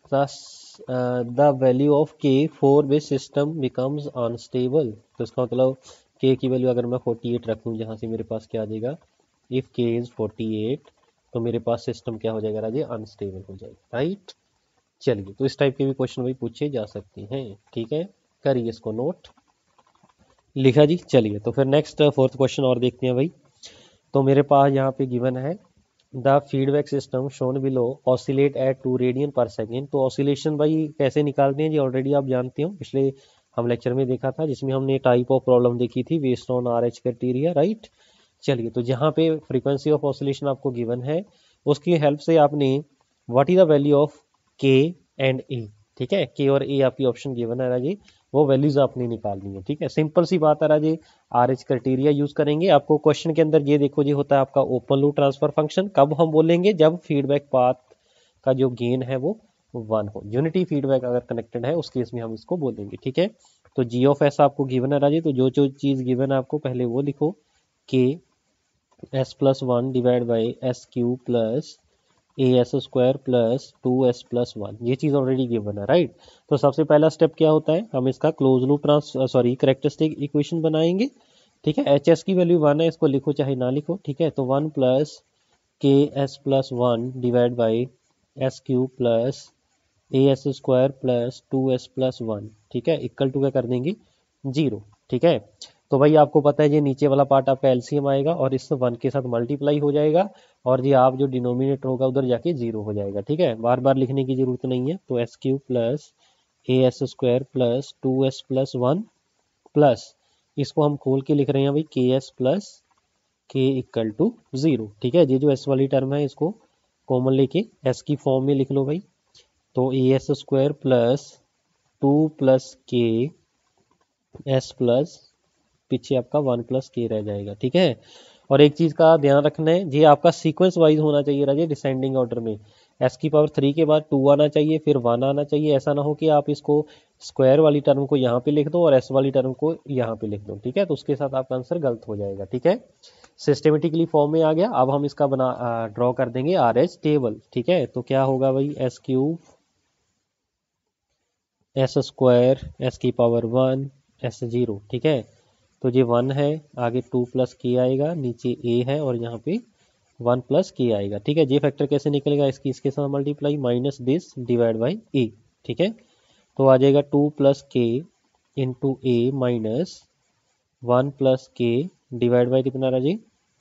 द वैल्यू ऑफ के for which system becomes unstable, तो इसका मतलब के की वैल्यू अगर मैं 48 रखूँ, जहाँ से मेरे पास क्या आ जाएगा, इफ के इज 48, तो मेरे पास सिस्टम क्या हो जाएगा राजे, अनस्टेबल हो जाएगा, राइट। चलिए तो इस टाइप के भी क्वेश्चन भाई पूछे जा सकते हैं, ठीक है, करिए इसको नोट, लिखा जी। चलिए तो फिर नेक्स्ट फोर्थ क्वेश्चन और देखते हैं भाई। तो मेरे पास यहाँ पे गिवन है the feedback system shown below oscillate at 2 radian per second. तो ऑसिलेशन भाई कैसे निकालते हैं जी, ऑलरेडी आप जानते हो, पिछले हम लेक्चर में देखा था, जिसमें हमने टाइप ऑफ प्रॉब्लम देखी थी based on RH criteria, right. चलिए तो जहाँ पे फ्रीक्वेंसी ऑफ ऑसिलेशन आपको गिवन है, उसकी हेल्प से आपने what is the value of K and A, ठीक है, के और ए आपकी ऑप्शन गिवन है राजी, वो वैल्यूज आपने निकालनी है, ठीक है। सिंपल सी बात है राजी, RH क्राइटेरिया यूज करेंगे। आपको क्वेश्चन के अंदर ये देखो जी होता है आपका ओपन लूप ट्रांसफर फंक्शन, कब हम बोलेंगे, जब फीडबैक पाथ का जो गेन है वो 1 हो, यूनिटी फीडबैक अगर कनेक्टेड है उस केस में हम इसको बोलेंगे, ठीक है। तो जी ऑफ एस आपको गिवन है राजी, तो जो जो चीज गिवन है आपको पहले वो लिखो, K S plus 1 divide by S cube plus A S square plus 2s plus 1, ये चीज़ ऑलरेडी गिवन है, राइट। तो सबसे पहला स्टेप क्या होता है, हम इसका क्लोज लूप कैरेक्टरिस्टिक इक्वेशन बनाएंगे, ठीक है। HS की वैल्यू 1 है, इसको लिखो चाहे ना लिखो, ठीक है। तो 1 प्लस के S plus 1 divide by S cube plus A S square plus 2s plus 1, ठीक है, इक्वल टू क्या कर देंगे 0, ठीक है। तो भाई आपको पता है ये नीचे वाला पार्ट आपका एलसीएम आएगा और इस 1 के साथ मल्टीप्लाई हो जाएगा और ये आप जो डिनोमिनेटर होगा उधर जाके 0 हो जाएगा। ठीक है, बार बार लिखने की जरूरत नहीं है। तो S cube plus A S square plus 2s plus 1 plus इसको हम खोल के लिख रहे हैं भाई K S plus K equal to 0। ठीक है, ये जो एस वाली टर्म है इसको कॉमन लेके एस की फॉर्म में लिख लो भाई। तो A S square plus 2 plus के एस प्लस पीछे आपका 1 प्लस के रह जाएगा। ठीक है, और एक चीज का ध्यान रखना है, ये आपका सीक्वेंस वाइज होना चाहिए राजे, डिसेंडिंग ऑर्डर में। एस की पावर 3 के बाद 2 आना चाहिए, फिर 1 आना चाहिए। ऐसा ना हो कि आप इसको स्क्वायर वाली टर्म को यहाँ पे लिख दो और एस वाली टर्म को यहाँ पे लिख दो। ठीक है, तो उसके साथ आपका आंसर गलत हो जाएगा। ठीक है, सिस्टमेटिकली फॉर्म में आ गया। अब हम इसका बना ड्रॉ कर देंगे आर एच टेबल। ठीक है, तो क्या होगा भाई S cube S square S की पावर 1 एस 0। ठीक है, तो ये 1 है, आगे 2 प्लस के आएगा, नीचे ए है और यहाँ पे 1 प्लस के आएगा। ठीक है, ये फैक्टर कैसे निकलेगा, इसके साथ multiply minus this divide by A. ठीक है, तो आ जाएगा 2 plus K into A minus 1 plus के डिवाइड बाई कितना राजे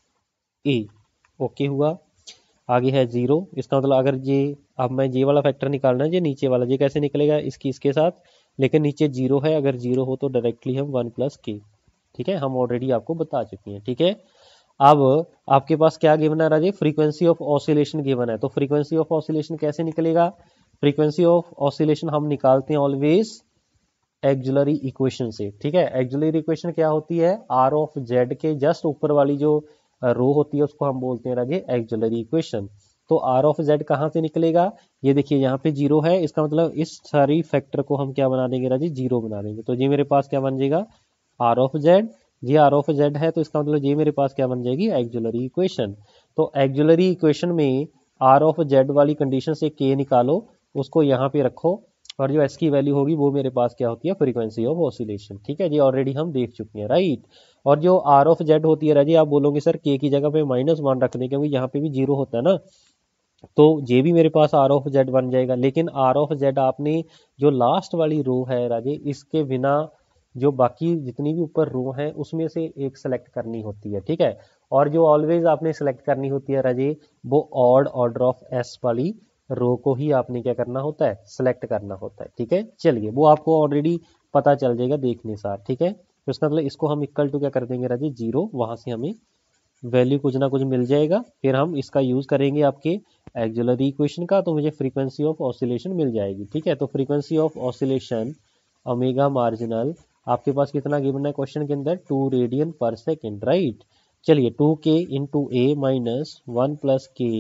ए। ओके हुआ, आगे है 0। इसका मतलब अगर ये अब मैं ये वाला फैक्टर निकालना है, ये नीचे वाला, ये कैसे निकलेगा इसके साथ, लेकिन नीचे 0 है, अगर 0 हो तो डायरेक्टली हम 1 प्लस के। ठीक है, हम ऑलरेडी आपको बता चुके हैं। ठीक है, अब आपके पास क्या गिवन है राजे, फ्रीक्वेंसी ऑफ ऑसिलेशन गिवन है। तो फ्रीक्वेंसी ऑफ ऑसिलेशन कैसे निकलेगा, फ्रीक्वेंसी ऑफ ऑसिलेशन हम निकालते हैं ऑलवेज एक्जुलरी इक्वेशन से। ठीक है, एक्जुलरी इक्वेशन क्या होती है, आर ऑफ जेड के जस्ट ऊपर वाली जो रो होती है उसको हम बोलते हैं राजे एक्जुलरी इक्वेशन। तो आर ऑफ जेड कहाँ से निकलेगा, ये देखिए यहाँ पे 0 है, इसका मतलब इस सारी फैक्टर को हम क्या बना देंगे राजे 0 बना देंगे। तो ये मेरे पास क्या बन जाएगा आर ऑफ जेड, ये आर ऑफ जेड है, तो इसका मतलब ये मेरे पास क्या बन जाएगी एक्जुलरी इक्वेशन। तो एक्जुलरी इक्वेशन में आर ऑफ जेड वाली कंडीशन से के निकालो, उसको यहाँ पे रखो और जो एस की वैल्यू होगी वो मेरे पास क्या होती है फ्रीक्वेंसी ऑफ ऑसिलेशन। ठीक है, ये ऑलरेडी हम देख चुके हैं राइट। और जो आर ऑफ जेड होती है राजी, आप बोलोगे सर के की जगह पे -1 रख दें क्योंकि यहाँ पे भी 0 होता है ना, तो ये भी मेरे पास आर ऑफ जेड बन जाएगा। लेकिन आर ऑफ जेड आपने जो लास्ट वाली रो है राजे, इसके बिना जो बाकी जितनी भी ऊपर रो है उसमें से एक सेलेक्ट करनी होती है। ठीक है, और जो ऑलवेज आपने सेलेक्ट करनी होती है राजे, वो ऑड ऑर्डर ऑफ एस वाली रो को ही आपने क्या करना होता है सेलेक्ट करना होता है। ठीक है, चलिए वो आपको ऑलरेडी पता चल जाएगा देखने सार। ठीक है, तो इसका मतलब इसको हम इक्वल टू क्या कर देंगे राजे 0, वहां से हमें वैल्यू कुछ ना कुछ मिल जाएगा, फिर हम इसका यूज करेंगे आपके एक्जुलरी इक्वेशन का, तो मुझे फ्रीक्वेंसी ऑफ ऑसिलेशन मिल जाएगी। ठीक है, तो frequency of oscillation omega marginal आपके पास कितना गिवन है क्वेश्चन के अंदर 2 रेडियन पर सेकेंड राइट। चलिए 2k into A minus 1 plus के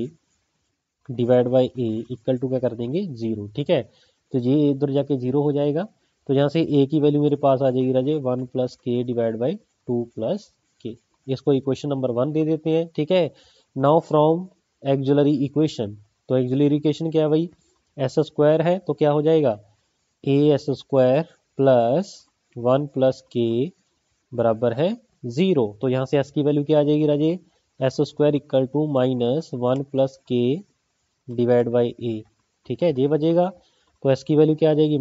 divide by A equal to क्या कर देंगे 0। ठीक है, तो ये इधर जाके 0 हो जाएगा, तो यहाँ से ए की वैल्यू मेरे पास आ जाएगी राजे 1 प्लस के डिवाइड बाई 2 प्लस के। इसको इक्वेशन नंबर 1 दे देते हैं। ठीक है, नाउ फ्रॉम एक्जुलरी इक्वेशन, तो एक्जुलरी इक्वेशन क्या है भाई, एस स्क्वायर है तो क्या हो जाएगा A S square plus 1 plus के बराबर है 0। तो यहाँ से एस की वैल्यू क्या आ जाएगी राजे, S square equal to -1 plus के डिवाइड बाई ए। ठीक है, ये बचेगा, तो एस की वैल्यू क्या आ जाएगी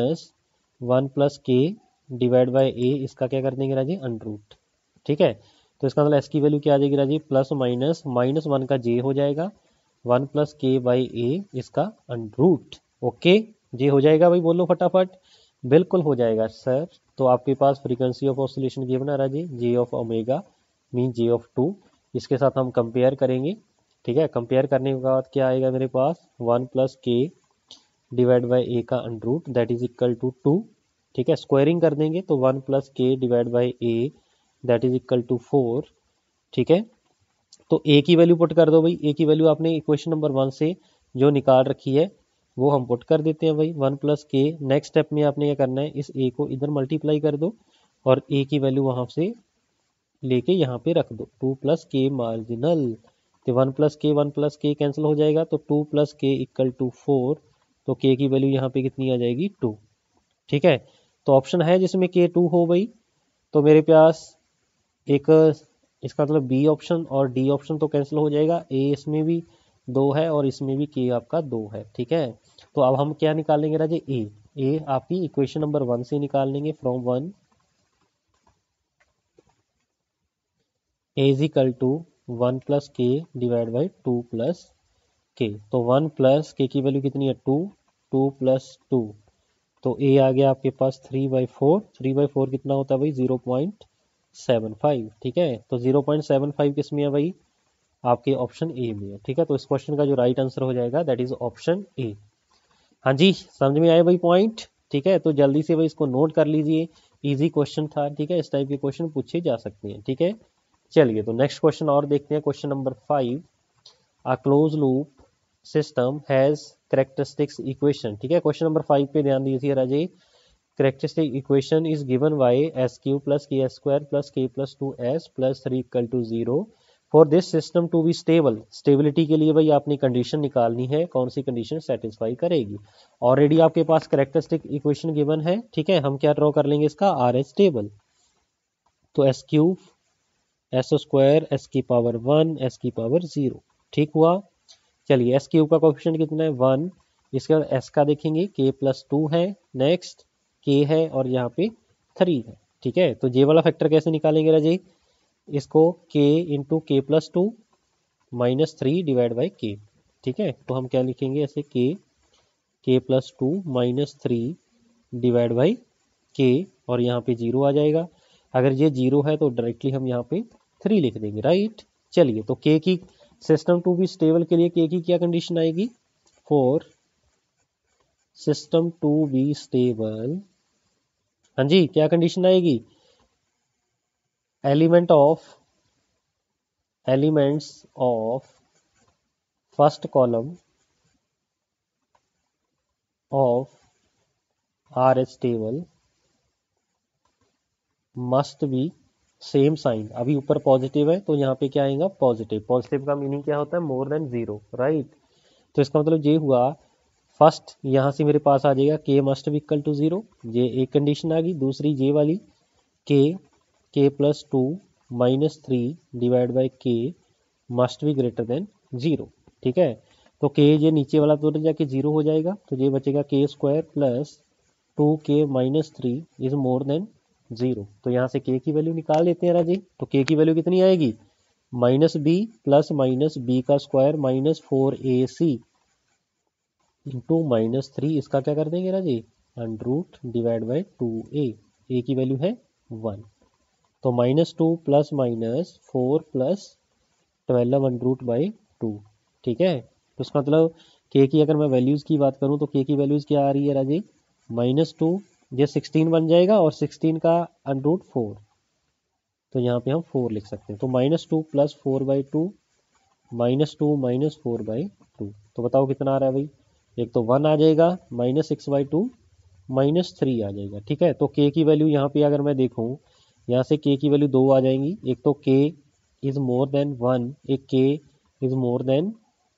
-1 प्लस के डिवाइड बाई ए, इसका क्या कर देंगे राजी अंडर रूट। ठीक है, तो इसका मतलब एस की वैल्यू क्या आ जाएगी राजी प्लस माइनस -1 का जे हो जाएगा 1 प्लस के बाई ए, इसका अंडर रूट। ओके, जे हो जाएगा भाई, बोलो फटाफट। बिल्कुल हो जाएगा सर। तो आपके पास फ्रीक्वेंसी ऑफ ऑसिलेशन गिवन है राजी J of omega mean J of 2, इसके साथ हम कंपेयर करेंगे। ठीक है, कंपेयर करने के बाद क्या आएगा मेरे पास 1 प्लस के डिवाइड बाई ए का under root that is equal to 2। ठीक है, स्क्वायरिंग कर देंगे तो 1 प्लस के divide by A that is equal to 4। ठीक है, तो ए की वैल्यू पुट कर दो भाई, ए की वैल्यू आपने इक्वेशन नंबर 1 से जो निकाल रखी है वो हम पुट कर देते हैं भाई 1 प्लस के। नेक्स्ट स्टेप में आपने क्या करना है, इस ए को इधर मल्टीप्लाई कर दो और ए की वैल्यू वहां से लेके यहाँ पे रख दो 2 प्लस के मार्जिनल, तो 1 प्लस के कैंसिल हो जाएगा, तो 2 प्लस के इक्वल टू 4, तो के की वैल्यू यहाँ पे कितनी आ जाएगी 2। ठीक है, तो ऑप्शन है जिसमें के 2 हो भाई, तो मेरे पास एक इसका मतलब बी ऑप्शन और डी ऑप्शन तो कैंसिल हो जाएगा, ए इसमें भी 2 है और इसमें भी के आपका 2 है। ठीक है, तो अब हम क्या निकाल लेंगे राजे ए आपकी इक्वेशन नंबर 1 से निकाल लेंगे from 1 a is equal to 1 plus के डिवाइड बाई 2 प्लस के। तो 1 प्लस के की वैल्यू कितनी है 2, 2 प्लस 2, तो ए आ गया आपके पास 3/4। 3/4 कितना होता है भाई 0.75। ठीक है, तो 0.75 किस में है भाई, आपके ऑप्शन ए में है। ठीक है, तो इस क्वेश्चन का जो राइट आंसर हो जाएगा दैट इज ऑप्शन ए। हाँ जी, समझ में आया भाई पॉइंट। ठीक है, तो जल्दी से भाई इसको नोट कर लीजिए, इजी क्वेश्चन था। ठीक है, इस टाइप के क्वेश्चन पूछे जा सकते हैं। ठीक है, चलिए तो नेक्स्ट क्वेश्चन और देखते हैं। Question number 5, a close loop system has characteristics equation. ठीक है, क्वेश्चन नंबर 5 पे ध्यान दीजिए Raje. Characteristic equation is given by s³ plus ks² plus k plus 2s plus 3 equal to 0 for this system to be stable. Stability के लिए भाई आपने condition निकालनी है, कौन सी कंडीशन सेटिस्फाई करेगी। ऑलरेडी आपके पास कैरेक्टरिस्टिक इक्वेशन गिवन है। ठीक है, हम क्या ड्रॉ कर लेंगे इसका, आर एच टेबल। तो s³ s² s की पावर 1 s की पावर 0। ठीक हुआ, चलिए s³ का कोएफिशिएंट कितना है 1। इसके बाद s का देखेंगे k प्लस 2 है, नेक्स्ट k है और यहाँ पे 3 है। ठीक है, तो जे वाला फैक्टर कैसे निकालेंगे राजे, इसको k into k plus 2 minus 3 divide by k। ठीक है, तो हम क्या लिखेंगे ऐसे k plus 2 minus 3 divide by k और यहाँ पे 0 आ जाएगा। अगर ये 0 है तो डायरेक्टली हम यहाँ पे 3 लिख देंगे, राइट। चलिए, तो k की सिस्टम टू बी स्टेबल के लिए k की क्या कंडीशन आएगी, for system to be stable, हाँ जी क्या कंडीशन आएगी, elements of first column of R H table must be same sign. अभी ऊपर पॉजिटिव है तो यहाँ पे क्या आएगा पॉजिटिव। पॉजिटिव का मीनिंग क्या होता है, मोर देन 0, राइट। तो इसका मतलब ये हुआ, फर्स्ट यहाँ से मेरे पास आ जाएगा k must be equal to 0, ये एक कंडीशन आ गई। दूसरी ये वाली k plus 2 minus 3 divide by k must be greater than 0। ठीक है, तो k ये नीचे वाला तो जाके 0 हो जाएगा, तो ये बचेगा k² plus 2k minus 3 is more than 0। तो यहाँ से k की वैल्यू निकाल लेते हैं राजी। तो k की वैल्यू कितनी आएगी, minus B plus minus B का square minus 4ac into minus 3, इसका क्या कर देंगे Raji, under root divide by 2a। a की वैल्यू है 1, तो minus 2 plus minus 4 plus 12 under root by 2। ठीक है, तो इसका मतलब k की अगर मैं वैल्यूज़ की बात करूँ तो k की वैल्यूज़ क्या आ रही है राजी, -2, ये 16 बन जाएगा और 16 का अंडर रूट 4, तो यहाँ पे हम 4 लिख सकते हैं। तो -2 प्लस 4/2 -2 माइनस 4/2, तो बताओ कितना आ रहा है भाई, एक तो 1 आ जाएगा, -6/2 -3 आ जाएगा। ठीक है, तो k की वैल्यू यहाँ पे अगर मैं देखूँ, यहाँ से k की वैल्यू 2 आ जाएंगी। एक तो k इज मोर देन 1, एक k इज मोर देन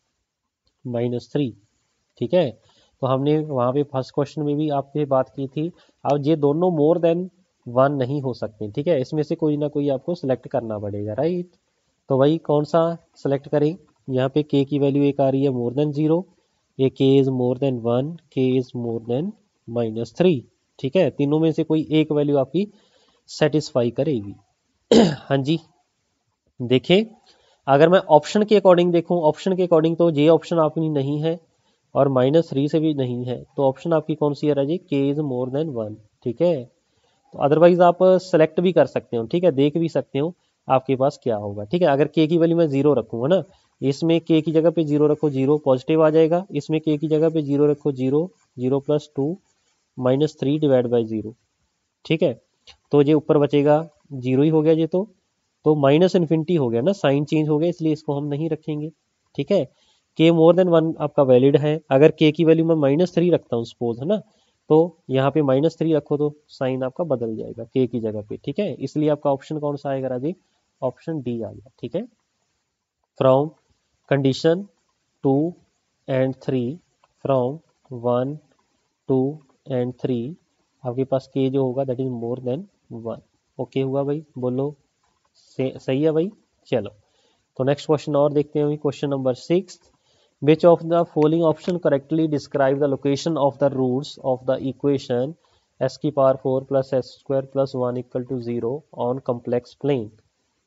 -3। ठीक है, तो हमने वहाँ पे फर्स्ट क्वेश्चन में भी आपसे बात की थी। अब ये दोनों मोर देन 1 नहीं हो सकते। ठीक है, इसमें से कोई ना कोई आपको सिलेक्ट करना पड़ेगा, राइट। तो भाई कौन सा सेलेक्ट करें, यहाँ पे k की वैल्यू एक आ रही है मोर देन 0, एक k is more than 1, k is more than -3। ठीक है, तीनों में से कोई एक वैल्यू आपकी सेटिस्फाई करेगी। हाँ जी, देखें अगर मैं ऑप्शन के अकॉर्डिंग देखूं, ऑप्शन के अकॉर्डिंग तो ये ऑप्शन आपकी नहीं है और -3 से भी नहीं है, तो ऑप्शन आपकी कौन सी है राजी, k इज मोर देन 1। ठीक है, तो अदरवाइज आप सेलेक्ट भी कर सकते हो। ठीक है, देख भी सकते हो आपके पास क्या होगा। ठीक है, अगर k की वैल्यू मैं 0 रखूंगा ना, इसमें k की जगह पे 0 रखो, 0 पॉजिटिव आ जाएगा। इसमें k की जगह पे 0 रखो, 0 0 प्लस 2 -3 डिवाइड बाई 0। ठीक है, तो ये ऊपर बचेगा 0 ही हो गया ये, तो माइनस इन्फिनिटी हो गया ना, साइन चेंज हो गया, इसलिए इसको हम नहीं रखेंगे। ठीक है, k मोर देन 1 आपका वैलिड है। अगर k की वैल्यू मैं -3 रखता हूँ सपोज, है ना, तो यहाँ पे -3 रखो तो साइन आपका बदल जाएगा k की जगह पे। ठीक है, इसलिए आपका ऑप्शन कौन सा आएगा राजी, ऑप्शन डी आ गया। ठीक है, from condition 2 and 3, from 1 2 and 3 आपके पास k जो होगा that is more than 1। Okay हुआ भाई, बोलो सही है भाई। चलो, तो नेक्स्ट क्वेश्चन और देखते हैं। Question number 6, which of the following option correctly describe the location of the roots of the equation s की power 4 plus s² plus 1 equal to 0 on complex plane।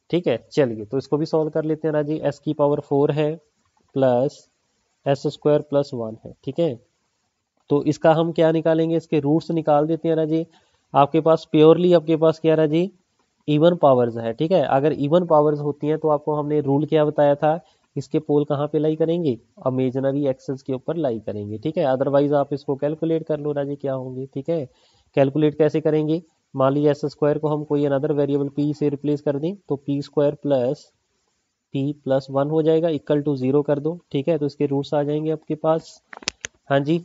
ठीक है, चलिए तो इसको भी सॉल्व कर लेते हैं राजी। एस की पावर 4 है प्लस एस स्क्वायर प्लस 1 है, ठीक है। तो इसका हम क्या निकालेंगे, इसके रूट्स निकाल देते हैं राजी। आपके पास प्योरली आपके पास क्या राजी, इवन पावर्स है, ठीक है। अगर इवन पावर्स होती हैं तो आपको हमने रूल क्या बताया था, इसके पोल कहाँ पे लाई करेंगे, इमेजिनरी एक्सेस के ऊपर लाई करेंगे, ठीक है। अदरवाइज आप इसको कैलकुलेट कर लो राजी क्या होंगे, ठीक है। कैलकुलेट कैसे करेंगे, मान लीजिए एस स्क्वायर को हम कोई अनदर वेरिएबल पी से रिप्लेस कर दें तो p square plus p plus 1 हो जाएगा, इक्वल टू 0 कर दो, ठीक है। तो इसके रूट्स आ जाएंगे आपके पास, हाँ जी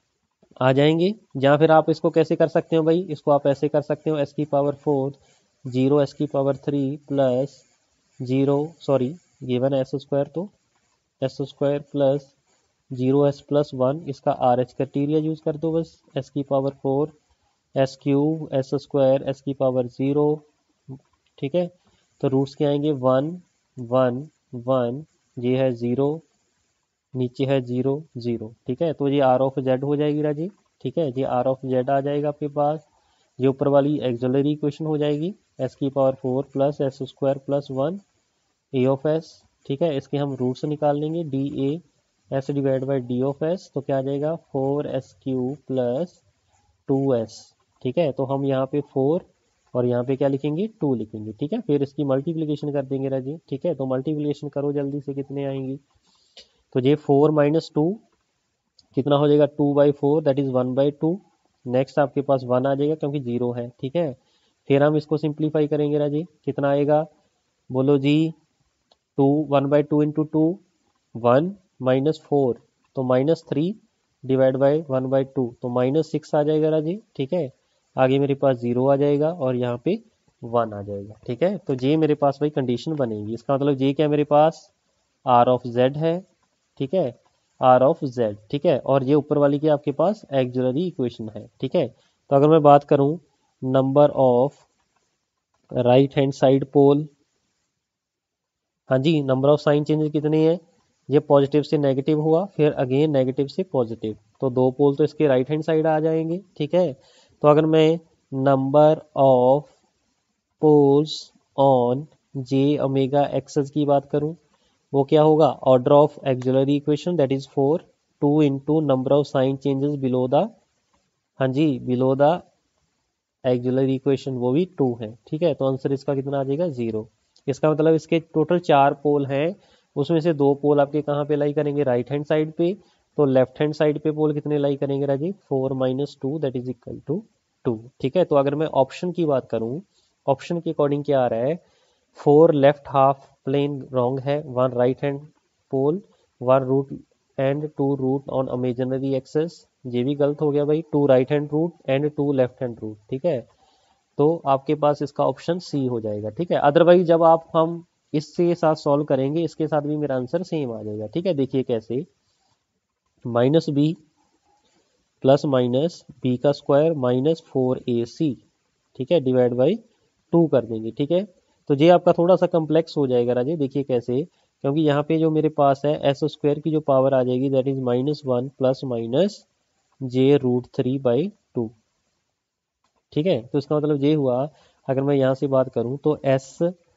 आ जाएंगे। या फिर आप इसको कैसे कर सकते हो भाई, इसको आप ऐसे कर सकते हो, एस की पावर 4 0 एस की power 3 plus 0 sorry given s square, तो s square plus 0 s plus 1, इसका आर एच क्राइटेरिया यूज कर दो बस, एस की power 4 s cube S square S की पावर 0, ठीक है। तो रूट्स क्या आएंगे 1 1 1, ये है 0, नीचे है 0 0, ठीक है। तो ये आर ऑफ जेड हो जाएगी राजी, ठीक है। ये आर ऑफ जेड आ जाएगा आपके पास। ये ऊपर वाली एक्सिलरी इक्वेशन हो जाएगी, एस की power 4 plus s square plus 1 A of s, ठीक है। इसके हम रूट्स निकाल लेंगे, d A s divide by d of s, तो क्या आ जाएगा 4 एस क्यू प्लस 2 एस, ठीक है। तो हम यहाँ पे 4 और यहाँ पे क्या लिखेंगे 2 लिखेंगे, ठीक है। फिर इसकी मल्टीप्लिकेशन कर देंगे राजी, ठीक है। तो मल्टीप्लिकेशन करो जल्दी से, कितने आएंगी, तो ये 4 माइनस 2 कितना हो जाएगा 2/4, दैट इज 1/2। नेक्स्ट आपके पास 1 आ जाएगा क्योंकि 0 है, ठीक है। फिर हम इसको सिंप्लीफाई करेंगे राजी, कितना आएगा बोलो जी, 2 1/2 इंटू 2 1 माइनस 4, तो -3 डिवाइड बाई 1/2, तो -6 आ जाएगा राजी, ठीक है। आगे मेरे पास 0 आ जाएगा और यहाँ पे 1 आ जाएगा, ठीक है। तो ये मेरे पास भाई कंडीशन बनेगी, इसका मतलब ये क्या मेरे पास आर ऑफ जेड है, ठीक है, आर ऑफ जेड, ठीक है। और ये ऊपर वाली की आपके पास एक्सिलरी इक्वेशन है, ठीक है। तो अगर मैं बात करूं number of right hand side pole, हाँ जी नंबर ऑफ साइन चेंजेस कितने हैं, ये पॉजिटिव से नेगेटिव हुआ, फिर अगेन नेगेटिव से पॉजिटिव, तो 2 पोल तो इसके राइट हैंड साइड आ जाएंगे, ठीक है। तो अगर मैं number of poles on J omega axis की बात करूं, वो क्या होगा, order of auxiliary equation that is 4 2 into number of sign changes below the, हाँ जी बिलो द एक्सिलरी इक्वेशन, वो भी 2 है, ठीक है। तो आंसर इसका कितना आ जाएगा 0। इसका मतलब इसके टोटल 4 पोल हैं, उसमें से 2 पोल आपके कहाँ पे लाई करेंगे, राइट हैंड साइड पे। तो लेफ्ट हैंड साइड पे पोल कितने लाई करेंगे Raji, 4 minus 2 that is equal to 2, ठीक है। तो अगर मैं ऑप्शन की बात करूं, ऑप्शन के अकॉर्डिंग क्या आ रहा है, 4 लेफ्ट हाफ प्लेन रॉन्ग है, 1 right hand pole, 1 root and 2 root on imaginary axis, ये भी गलत हो गया भाई, 2 right hand root and 2 left hand root, ठीक है। तो आपके पास इसका ऑप्शन सी हो जाएगा, ठीक है। अदरवाइज जब आप हम इसके साथ सॉल्व करेंगे, इसके साथ भी मेरा आंसर सेम आ जाएगा, ठीक है। देखिए कैसे, minus B plus minus B का स्क्वायर माइनस 4ac, ठीक है, डिवाइड बाई 2 कर देंगे, ठीक है। तो ये आपका थोड़ा सा कम्प्लेक्स हो जाएगा राजे, देखिए कैसे, क्योंकि यहाँ पे जो मेरे पास है एस स्क्वायर की जो पावर आ जाएगी that is -1 plus minus j√3/2, ठीक है। तो इसका मतलब ये हुआ, अगर मैं यहाँ से बात करूँ तो एस,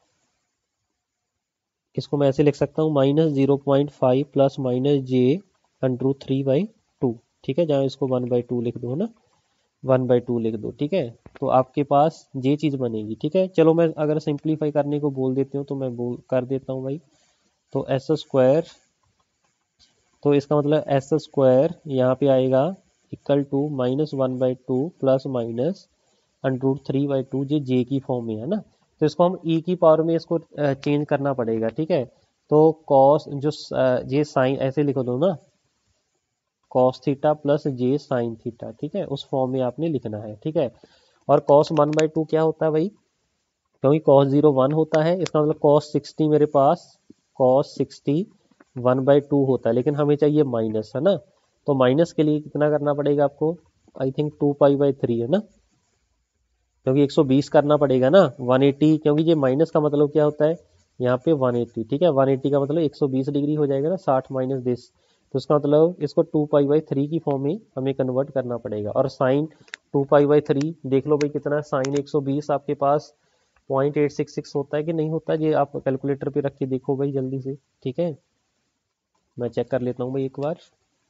इसको मैं ऐसे लिख सकता हूँ -0.5 प्लस माइनस j√3/2, ठीक है। जहाँ इसको 1/2 लिख दो ना, 1/2 लिख दो, ठीक है। तो आपके पास ये चीज़ बनेगी, ठीक है। चलो मैं अगर सिंप्लीफाई करने को बोल देती हूँ तो मैं बोल कर देता हूँ भाई, तो एस स्क्वायर, तो इसका मतलब एस स्क्वायर यहाँ पे आएगा इक्वल टू -1/2 प्लस माइनस √3/2, ये जे की फॉर्म में है ना, तो इसको हम ई की पावर में इसको चेंज करना पड़ेगा, ठीक है। तो कॉस जो ये साइन ऐसे लिखो दो ना, cos theta plus j sine theta, ठीक है, उस फॉर्म में आपने लिखना है, ठीक है। और कॉस 1/2 क्या होता है भाई, क्योंकि कॉस 0 1 होता है, इसका मतलब कॉस 60 मेरे पास, कॉस 60 1/2 होता है, लेकिन हमें चाहिए माइनस, है ना। तो माइनस के लिए कितना करना पड़ेगा आपको, आई थिंक 2π/3 है ना, क्योंकि 120 करना पड़ेगा ना, 180, क्योंकि ये माइनस का मतलब क्या होता है यहाँ पे 180, ठीक है। 180 का मतलब 120 डिग्री हो जाएगा ना, 60 माइनस दिस, तो इसका मतलब इसको 2π/3 की फॉर्म में हमें कन्वर्ट करना पड़ेगा। और साइन 2π/3 देख लो भाई कितना है, साइन 120 आपके पास 0.866 होता है कि नहीं होता है, ये आप कैलकुलेटर पे रख के देखो भाई जल्दी से, ठीक है। मैं चेक कर लेता हूँ भाई एक बार।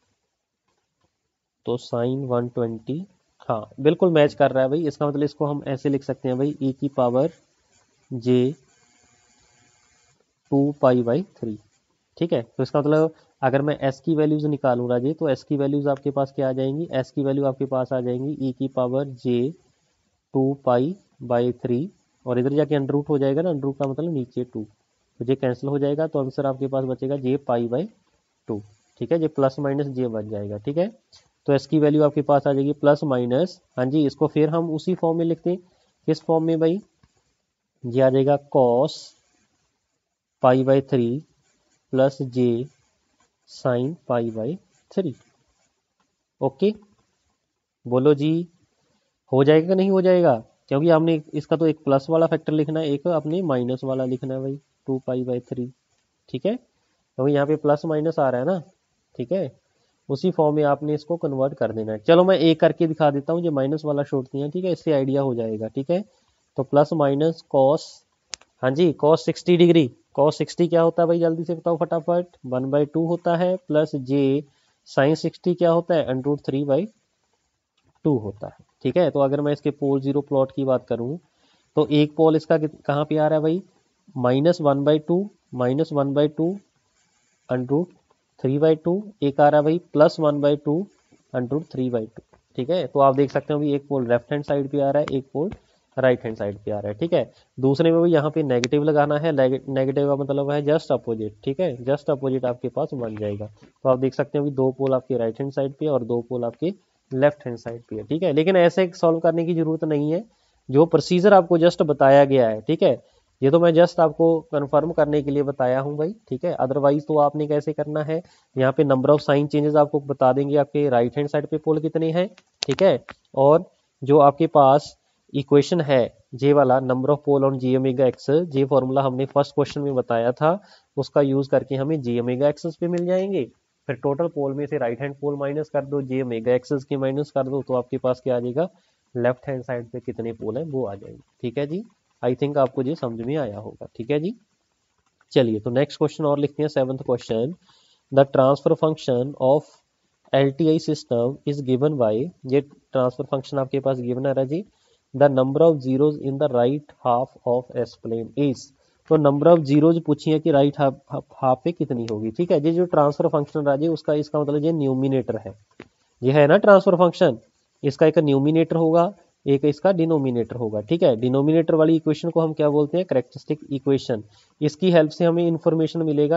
तो साइन 120, हाँ बिल्कुल मैच कर रहा है भाई। इसका मतलब इसको हम ऐसे लिख सकते हैं भाई, e की पावर j 2π/3, ठीक है। तो इसका मतलब अगर मैं s की वैल्यूज निकालूँ राजे, तो s की वैल्यूज आपके पास क्या आ जाएंगी, s की वैल्यू आपके पास आ जाएंगी e की पावर j 2π/3, और इधर जाके अंडर रूट हो जाएगा ना, अंडर रूट का मतलब नीचे 2, तो ये कैंसिल हो जाएगा, तो आंसर आपके पास बचेगा j π/2, ठीक है। ये प्लस माइनस j बन जाएगा, ठीक है। तो s की वैल्यू आपके पास आ जाएगी प्लस माइनस, हाँ जी, इसको फिर हम उसी फॉर्म में लिखते हैं। किस फॉर्म में भाई, ये आ जाएगा cos π/3 plus j sine π/3। Okay, बोलो जी, हो जाएगा कि नहीं हो जाएगा? क्योंकि हमने इसका तो एक प्लस वाला फैक्टर लिखना है, एक अपने माइनस वाला लिखना है भाई, 2π/3, ठीक है। क्योंकि यहाँ पे प्लस माइनस आ रहा है ना, ठीक है। उसी फॉर्म में आपने इसको कन्वर्ट कर देना है। चलो मैं एक करके दिखा देता हूँ, जो माइनस वाला छोड़ दिया, ठीक है, इससे आइडिया हो जाएगा, ठीक है। तो प्लस माइनस कॉस, हाँ जी, कॉस 60 डिग्री, कॉस 60 क्या होता है भाई, जल्दी से बताओ फटाफट, 1/2 होता है, प्लस जे साइन 60 क्या होता है, √3/2 होता है, ठीक है। तो अगर मैं इसके पोल जीरो प्लॉट की बात करूं, तो एक पोल इसका कहाँ पे आ रहा है भाई, -1/2, -1/2 √3/2, एक आ रहा है भाई +1/2 √3/2, ठीक है। तो आप देख सकते हो भी एक पोल लेफ्ट हैंड साइड पे आ रहा है, एक पोल राइट हैंड साइड पे आ रहा है, ठीक है। दूसरे में भी यहाँ पे नेगेटिव लगाना है, नेगेटिव का मतलब है जस्ट अपोजिट, ठीक है, जस्ट अपोजिट आपके पास बन जाएगा। तो आप देख सकते हो भी दो पोल आपके राइट हैंड साइड पे और दो पोल आपके लेफ्ट हैंड साइड पे है, ठीक है। लेकिन ऐसे सॉल्व करने की जरूरत नहीं है, जो प्रोसीजर आपको जस्ट बताया गया है, ठीक है, ये तो मैं जस्ट आपको कंफर्म करने के लिए बताया हूं भाई, ठीक है। अदरवाइज तो आपने कैसे करना है, यहाँ पे नंबर ऑफ साइन चेंजेस आपको बता देंगे, आपके राइट हैंड साइड पे पोल कितने हैं, ठीक है। और जो आपके पास इक्वेशन है जे वाला, number of pole on j omega axis, j formula हमने फर्स्ट क्वेश्चन में बताया था, उसका यूज करके हमें जी ओमेगा एक्सेस पे मिल जाएंगे। फिर टोटल पोल में से राइट हैंड पोल माइनस कर दो, जे ओमेगा एक्सेस के माइनस कर दो, तो आपके पास क्या आ जाएगा, लेफ्ट हैंड साइड पे कितने पोल हैं वो आ जाएंगे, ठीक है जी। आई थिंक आपको ये समझ में आया होगा, ठीक है जी। चलिए तो नेक्स्ट क्वेश्चन और लिखते हैं, 7th question. The transfer function of LTI system is given by, ये ट्रांसफर फंक्शन आपके पास गिवन है जी, the number of zeros in the right half of s plane is, तो नंबर ऑफ जीरोज पूछी है कि राइट हाफ पे कितनी होगी, ठीक है। ये जो ट्रांसफर फंक्शन राजी उसका, इसका मतलब ये न्यूमिनेटर है, ये है ना ट्रांसफर फंक्शन, इसका एक न्यूमिनेटर होगा, एक इसका डिनोमिनेटर होगा, ठीक है। डिनोमिनेटर वाली इक्वेशन को हम क्या बोलते हैं, कैरेक्टरिस्टिक इक्वेशन। इसकी हेल्प से हमें इंफॉर्मेशन मिलेगा,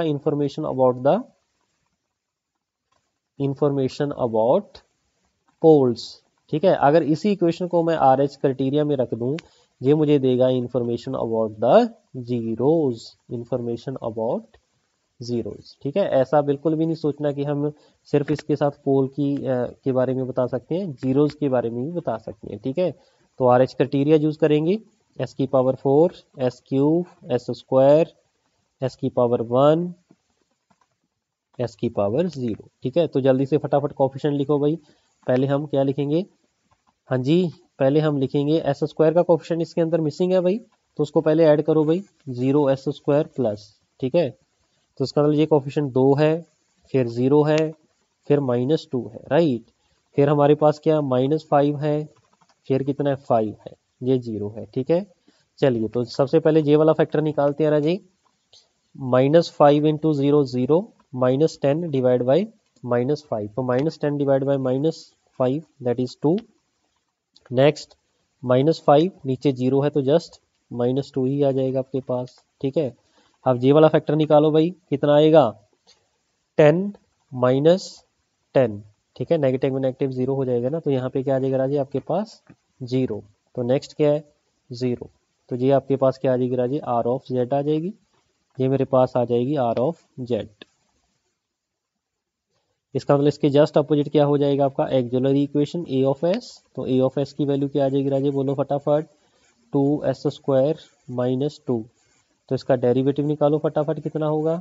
इंफॉर्मेशन अबाउट पोल्स, ठीक है। अगर इसी इक्वेशन को मैं RH क्राइटेरिया में रख दूं, ये मुझे देगा information about the zeros, information about zeros, ठीक है। ऐसा बिल्कुल भी नहीं सोचना कि हम सिर्फ इसके साथ पोल के बारे में बता सकते हैं, जीरोज के बारे में भी बता सकते हैं, ठीक है। तो RH क्राइटेरिया यूज करेंगे, s की पावर 4, s³ s², s की पावर 1, s की पावर 0, ठीक है। तो जल्दी से फटाफट कोफिशिएंट लिखो भाई। पहले हम क्या लिखेंगे, हाँ जी, पहले हम लिखेंगे s² का कोफिशिएंट इसके अंदर मिसिंग है भाई, तो उसको पहले ऐड करो भाई, 0s² प्लस, ठीक है। तो इसका मतलब ये कोफिशिएंट 2 है, फिर 0 है, फिर -2 है, राइट। फिर हमारे पास क्या -5 है, फिर कितना है 5 है, ये 0 है, ठीक है। चलिए तो सबसे पहले ये वाला फैक्टर निकालते हैं राजी, -5 × 0 0, -10 डिवाइड बाई -5, तो -10 divide by -5 that is 2। Next -5, नीचे 0 है तो जस्ट -2 ही आ जाएगा आपके पास, ठीक है। अब ये वाला फैक्टर निकालो भाई, कितना आएगा, 10 -10, ठीक है, नेगेटिव में नेगेटिव 0 हो जाएगा ना, तो यहाँ पे क्या आ जाएगा राजी आपके पास 0, तो नेक्स्ट क्या है 0, तो ये आपके पास क्या आ जाएगी राजी, R(z) आ जाएगी, ये मेरे पास आ जाएगी R(z). इसका मतलब इसके जस्ट अपोजिट क्या हो जाएगा आपका एक्सिलरी इक्वेशन A(s), तो A(s) की वैल्यू क्या आ जाएगी राजी, बोलो फटाफट, 2s² - 2, तो इसका डेरिवेटिव निकालो फटाफट, कितना होगा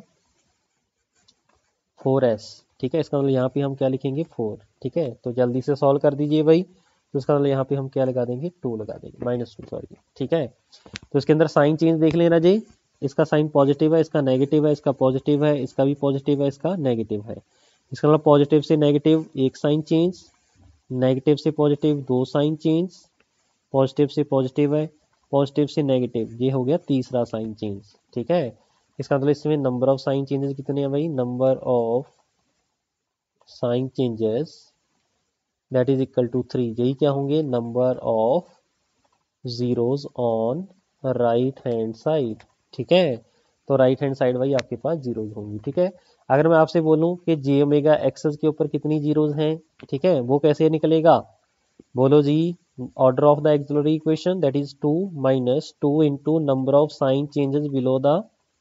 4s, ठीक है। इसका मतलब यहाँ पे हम क्या लिखेंगे 4, ठीक है। तो जल्दी से सॉल्व कर दीजिए भाई, तो इसका मतलब यहाँ पे हम क्या लगा देंगे, 2 लगा देंगे, -2 सॉरी, ठीक है। तो इसके अंदर साइन चेंज देख लेना जी, इसका साइन पॉजिटिव है, इसका नेगेटिव है, इसका पॉजिटिव है, इसका भी पॉजिटिव है, इसका नेगेटिव है। इसका मतलब पॉजिटिव से नेगेटिव 1 साइन चेंज, नेगेटिव से पॉजिटिव 2 साइन चेंज, पॉजिटिव से पॉजिटिव है, पॉजिटिव से नेगेटिव, ये हो गया तीसरा साइन चेंज, ठीक है। इसका मतलब इसमें नंबर ऑफ साइन चेंजेस कितने हैं भाई, number of sign changes that is equal to 3, यही क्या होंगे, number of zeros on right hand side, ठीक है। तो राइट हैंड साइड भाई आपके पास जीरोज होंगी, ठीक है। अगर मैं आपसे बोलूं कि जे ओमेगा एक्सेस के ऊपर कितनी जीरोज हैं, ठीक है, वो कैसे निकलेगा, बोलो जी, order of the auxiliary equation that is 2 minus 2 into number of sign changes below the,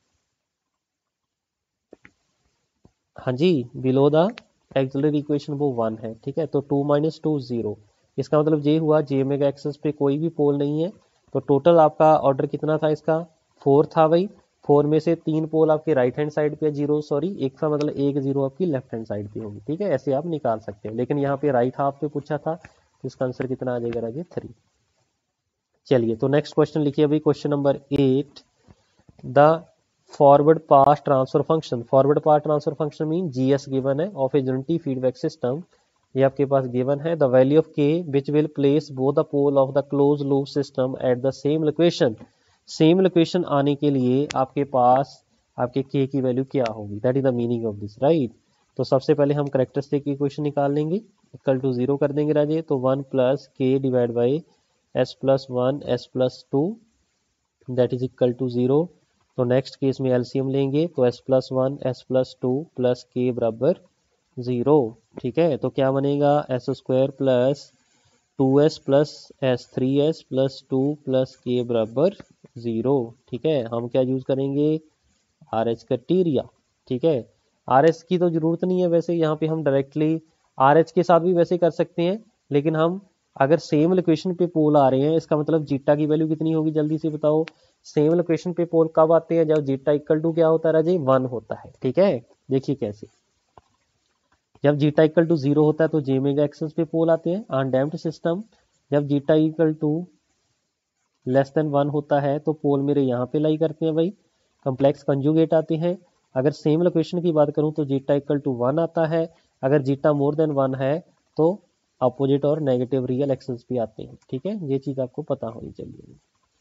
हाँ जी, बिलो द एक्सिलरी इक्वेशन वो 1 है, ठीक है। तो 2 माइनस 2 0, इसका मतलब ये हुआ जे ओमेगा एक्सेस पे कोई भी पोल नहीं है, तो टोटल आपका ऑर्डर कितना था इसका, 4 था भाई। 4 में से 3 पोल आपके राइट हैंड साइड पे, जीरो सॉरी, एक का मतलब 1 0 आपकी लेफ्ट हैंड साइड पे होगी, ठीक है। ऐसे आप निकाल सकते हैं, लेकिन यहाँ पे राइट हाफ पे पूछा था, तो इसका आंसर कितना आ जाएगा राजे, 3। चलिए तो नेक्स्ट क्वेश्चन लिखिए अभी, question number 8, the forward path transfer function, forward path transfer function mean GS given है of a unity feedback system, ये आपके पास गिवन है। The value of k which will place both the pole of the close loop system at the same location, same location आने के लिए आपके पास आपके के की वैल्यू क्या होगी, that is the meaning of this, right. तो सबसे पहले हम करेक्टरिस्टिक इक्वेशन निकाल लेंगे, इक्वल टू 0 कर देंगे राजे, तो 1 प्लस के divide by s plus 1 s plus 2 that is equal to 0। तो नेक्स्ट केस में एलसीएम लेंगे, तो S plus 1 s plus 2 plus के बराबर 0, ठीक है। तो क्या बनेगा, s square plus 2s plus s 3s plus 2 plus के बराबर 0, ठीक है। हम क्या यूज करेंगे, आर एच क्राइटेरिया, ठीक है। आर एच की तो जरूरत नहीं है वैसे, यहाँ पे हम डायरेक्टली आर एच के साथ भी वैसे कर सकते हैं, लेकिन हम अगर सेम लोकेशन पे पोल आ रहे हैं, इसका मतलब जीटा की वैल्यू कितनी होगी, जल्दी से बताओ। सेम लोकेशन पे पोल कब आते हैं, जब जीटा इक्वल टू क्या होता है राजे, 1 होता है, ठीक है। देखिए कैसे, जब जीटा इक्वल टू 0 होता है तो जे ओमेगा एक्सेस पे पोल आते हैं अनडैम्प्ड सिस्टम, जब zeta equal to less than 1 होता है तो पोल मेरे यहाँ पे लाई करते हैं भाई, कम्प्लेक्स कंजुगेट आते हैं। अगर सेम लोकेशन की बात करूं तो जीटा इक्वल टू 1 आता है, अगर जीटा मोर देन 1 है तो अपोजिट और नेगेटिव रियल एक्सेस भी आते हैं, ठीक है। ये चीज आपको पता होनी चाहिए,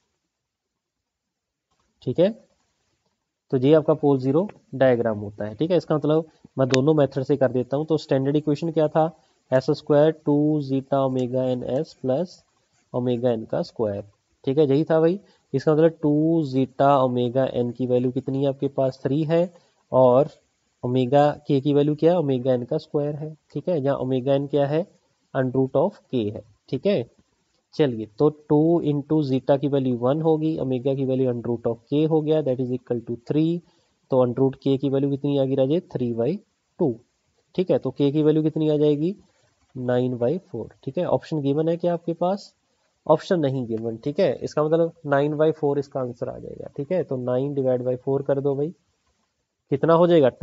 ठीक है। तो ये आपका पोल जीरो डायग्राम होता है, ठीक है। इसका मतलब मैं दोनों मेथड से कर देता हूँ। तो स्टैंडर्ड इक्वेशन क्या था, s square 2 zeta omega n s plus omega n का स्क्वायर, ठीक है, यही था भाई। इसका मतलब 2 जीटा ओमेगा एन की वैल्यू कितनी है आपके पास, 3 है, और ओमेगा के की वैल्यू क्या है, ओमेगा एन का स्क्वायर है, ठीक है। जहाँ ओमेगा एन क्या है, अंडर रूट ऑफ के है, ठीक है। चलिए तो 2 इंटू जीटा की वैल्यू 1 होगी, ओमेगा की वैल्यू अंडर रूट ऑफ के हो गया, दैट इज इक्वल टू 3। तो अंडर रूट के की वैल्यू कितनी आ गई राजे, 3/2, ठीक है। तो के की वैल्यू कितनी आ जाएगी, 9/4, ठीक है। ऑप्शन गिवन है क्या आपके पास, ऑप्शन नहीं गिवन, ठीक है। इसका मतलब 9/4 इसका आंसर आ जाएगा, ठीक है। तो 9 डिवाइड बाई 4 कर दो भाई, कितना हो जाएगा,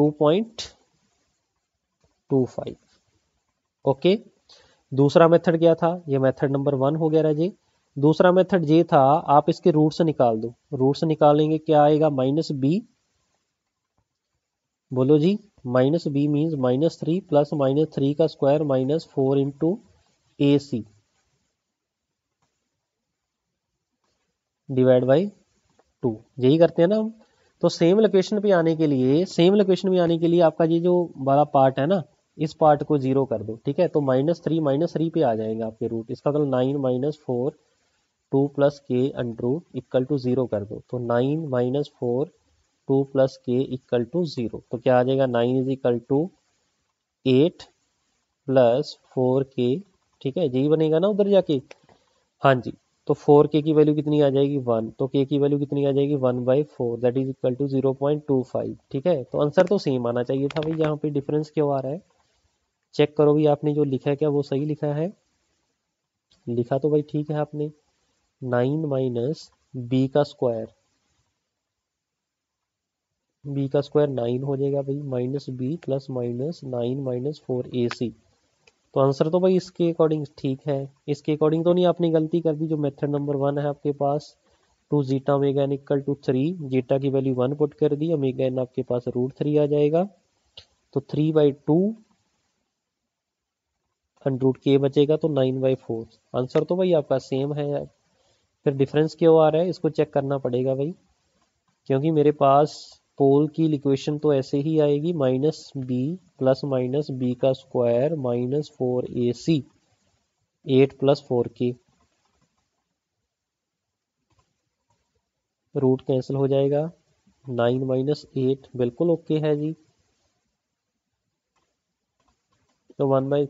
2.25, ओके। दूसरा मेथड क्या था, ये मेथड नंबर 1 हो गया राजे। दूसरा मेथड ये था, आप इसके रूट से निकाल दो, रूट से निकालेंगे क्या आएगा, -b, बोलो जी, -b मीन्स -3 प्लस -3 का square -4 into AC divide by 2, यही करते हैं ना हम। तो सेम लोकेशन पे आने के लिए, सेम लोकेशन में आने के लिए आपका ये जो वाला पार्ट है ना, इस पार्ट को 0 कर दो, ठीक है। तो -3 पे आ जाएगा आपके रूट, इसका मतलब 9 - 4 2 प्लस के अंडर रूट इक्वल टू 0 कर दो, तो 9 - 4 2 प्लस के इक्वल टू 0, तो क्या आ जाएगा, 9 इज इक्वल टू 8 प्लस 4 के, ठीक है, यही बनेगा ना उधर जाके, हाँ जी। तो 4 के की वैल्यू कितनी आ जाएगी, 1, तो के की वैल्यू कितनी आ जाएगी, 1/4 दैट इज इक्वल टू 0.25, ठीक है। तो आंसर तो सेम आना चाहिए था भाई, यहाँ पे डिफरेंस क्यों आ रहा है, चेक करो भी आपने जो लिखा है क्या वो सही लिखा है, लिखा तो भाई ठीक है आपने। 9 माइनस बी का स्क्वायर, बी का स्क्वायर 9 हो जाएगा भाई, -b प्लस -9 - 4 AC, तो आंसर तो भाई इसके अकॉर्डिंग ठीक है। इसके अकॉर्डिंग तो नहीं आपने गलती कर दी। जो मेथड नंबर 1 है आपके पास, two zeta omega n equal to 3, zeta की वैल्यू 1 पुट कर दी, ओमेगा एन आपके पास √3 आ जाएगा, तो 3/2 √k बचेगा, तो 9/4। आंसर तो भाई आपका सेम है यार। फिर डिफरेंस क्यों आ रहा है, इसको चेक करना पड़ेगा भाई, क्योंकि मेरे पास पोल की इक्वेशन तो ऐसे ही आएगी, -b प्लस माइनस b का square -4ac 8 + 4k, root cancel हो जाएगा, 9 - 8 बिल्कुल ओके है जी। तो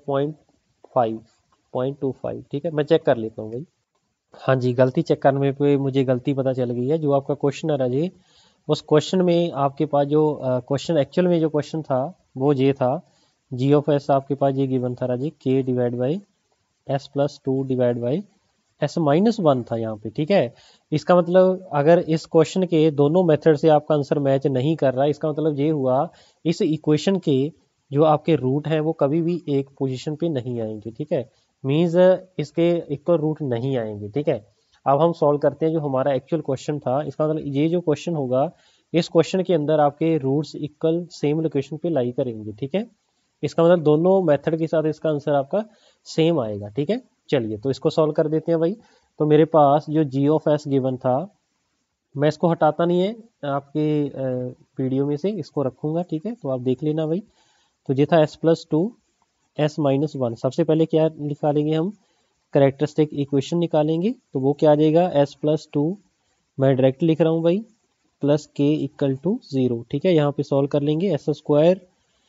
1/0.25, ठीक है। मैं चेक कर लेता हूँ भाई। हाँ जी, गलती चेक करने पे मुझे गलती पता चल गई है। जो आपका क्वेश्चन है राजे, उस क्वेश्चन में आपके पास जो क्वेश्चन एक्चुअल में जो क्वेश्चन था वो ये था, जी ऑफ एस आपके पास ये गिवन था Raje, k divide by s+2 divide by s-1 था यहाँ पे, ठीक है। इसका मतलब अगर इस क्वेश्चन के दोनों मेथड से आपका आंसर मैच नहीं कर रहा, इसका मतलब ये हुआ इस इक्वेशन के जो आपके रूट हैं वो कभी भी एक पोजीशन पे नहीं आएंगे, ठीक है। मींस इसके इक्वल रूट नहीं आएंगे, ठीक है। अब हम सॉल्व करते हैं जो हमारा एक्चुअल क्वेश्चन था। इसका मतलब ये जो क्वेश्चन होगा, इस क्वेश्चन के अंदर आपके रूट्स इक्वल सेम लोकेशन पे लाई करेंगे, ठीक है। इसका मतलब दोनों मेथड के साथ इसका आंसर आपका सेम आएगा, ठीक है। चलिए तो इसको सॉल्व कर देते हैं भाई। तो मेरे पास जो जी ऑफ एस गिवन था, मैं इसको हटाता नहीं है आपके वीडियो में से, इसको रखूंगा, ठीक है। तो आप देख लेना भाई। तो ये था s+2 s-1। सबसे पहले क्या निकालेंगे हम, करेक्टरिस्टिक इक्वेशन निकालेंगे। तो वो क्या आ जाएगा, s+2, मैं डायरेक्ट लिख रहा हूँ भाई, प्लस k इक्वल टू 0, ठीक है। यहाँ पे सॉल्व कर लेंगे, s²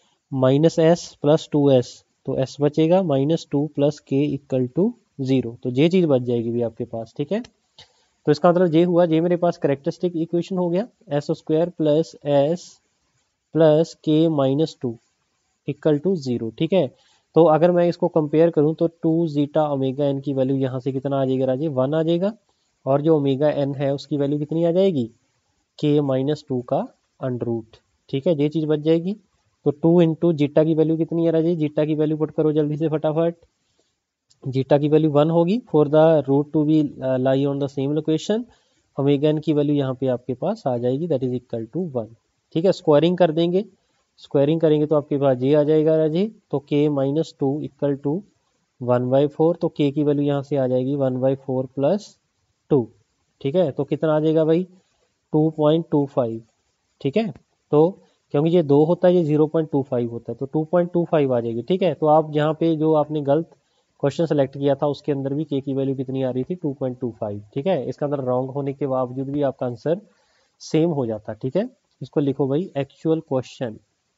-s प्लस 2s, तो s बचेगा -2 प्लस k इक्वल टू 0। तो ये चीज़ बच जाएगी भी आपके पास, ठीक है। तो इसका मतलब ये हुआ, ये मेरे पास करेक्टरिस्टिक इक्वेशन हो गया, s² plus s plus k -2 equal to 0, ठीक है। तो अगर मैं इसको कंपेयर करूं तो 2 जीटा ओमेगा एन की वैल्यू यहाँ से कितना आ जाएगा राजे, 1 आ जाएगा, और जो ओमेगा एन है उसकी वैल्यू कितनी आ जाएगी, k -2 का अंडरूट, ठीक है। ये चीज़ बच जाएगी। तो 2 इंटू जीटा की वैल्यू कितनी है राजे, जीटा की वैल्यू पुट करो जल्दी से फटाफट। जीटा की वैल्यू 1 होगी, for the root to be lie on the same location. Omega n की वैल्यू यहाँ पे आपके पास आ जाएगी, दैट इज इक्वल टू 1, ठीक है। स्क्वायरिंग कर देंगे, स्क्वायरिंग करेंगे तो आपके पास ये आ जाएगा राजे, तो k -2 इक्वल टू 1/4, तो k की वैल्यू यहाँ से आ जाएगी 1/4 प्लस 2, ठीक है। तो कितना आ जाएगा भाई, 2.25, ठीक है। तो क्योंकि ये 2 होता है, ये 0.25 होता है, तो 2.25 आ जाएगी, ठीक है। तो आप यहाँ पे जो आपने गलत क्वेश्चन सेलेक्ट किया था उसके अंदर भी k की वैल्यू कितनी आ रही थी, 2.25, ठीक है। इसका अंदर रॉन्ग होने के बावजूद भी आपका आंसर सेम हो जाता, ठीक है। इसको लिखो भाई एक्चुअल क्वेश्चन।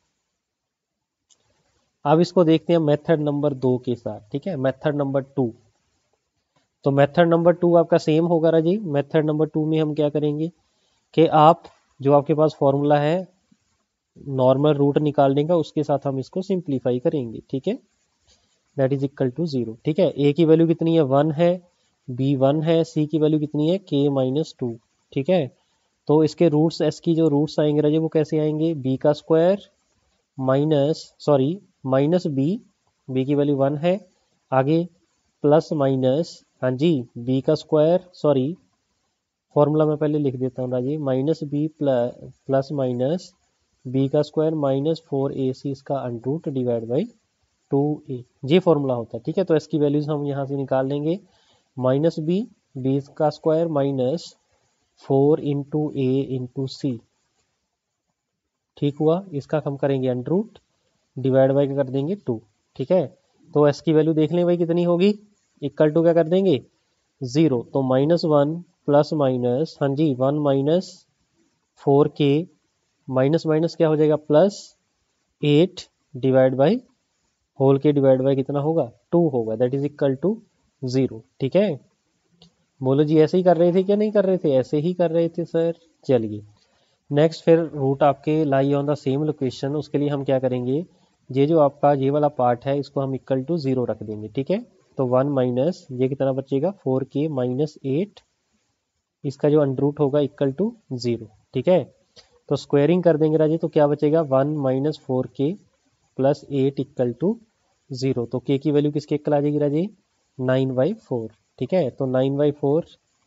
अब इसको देखते हैं मेथड नंबर 2 के साथ, ठीक है, मेथड नंबर 2। तो मेथड नंबर 2 आपका सेम होगा राजी। मेथड नंबर 2 में हम क्या करेंगे कि आप जो आपके पास फॉर्मूला है नॉर्मल रूट निकालने का, उसके साथ हम इसको सिंप्लीफाई करेंगे, ठीक है। दैट इज इक्वल टू 0, ठीक है। ए की वैल्यू कितनी है, 1 है, बी 1 है, सी की वैल्यू कितनी है, k -2, ठीक है। तो इसके रूट्स, एस की जो रूट्स आएंगे राजे वो कैसे आएंगे, बी का स्क्वायर माइनस बी की वैल्यू 1 है, आगे प्लस माइनस, हाँ जी, बी का स्क्वायर, सॉरी फॉर्मूला मैं पहले लिख देता हूँ Raji, -b plus minus B का स्क्वायर -4ac इसका अंडरूट डिवाइड बाई 2a, ये फॉर्मूला होता है, ठीक है। तो इसकी वैल्यूज हम यहाँ से निकाल लेंगे, बी का स्क्वायर -4 इंटू ए इंटू सी, ठीक हुआ। इसका हम करेंगे अंडरूट डिवाइड बाई कर देंगे 2, ठीक है। तो एस की वैल्यू देख लें भाई कितनी होगी, इक्वल टू क्या कर देंगे 0, तो -1 प्लस माइनस, हाँ जी 1 माइनस 4k माइनस माइनस क्या हो जाएगा plus 8 divide by whole k divide by कितना होगा 2 होगा, दैट इज इक्वल टू 0, ठीक है। बोलो जी ऐसे ही कर रहे थे क्या नहीं कर रहे थे, ऐसे ही कर रहे थे सर। चलिए नेक्स्ट, फिर रूट आपके lie on the same location, उसके लिए हम क्या करेंगे, ये जो आपका ये वाला पार्ट है इसको हम इक्वल टू 0 रख देंगे, ठीक है। तो 1 माइनस ये कितना बचेगा 4k -8, इसका जो अंडरूट होगा इक्वल टू 0, ठीक है। तो स्क्वायरिंग कर देंगे राजे, तो क्या बचेगा 1 - 4k प्लस 8 इक्वल टू 0, तो के की वैल्यू किसके इक्वल आ जाएगी राजे 9/4। ठीक है, तो 9/4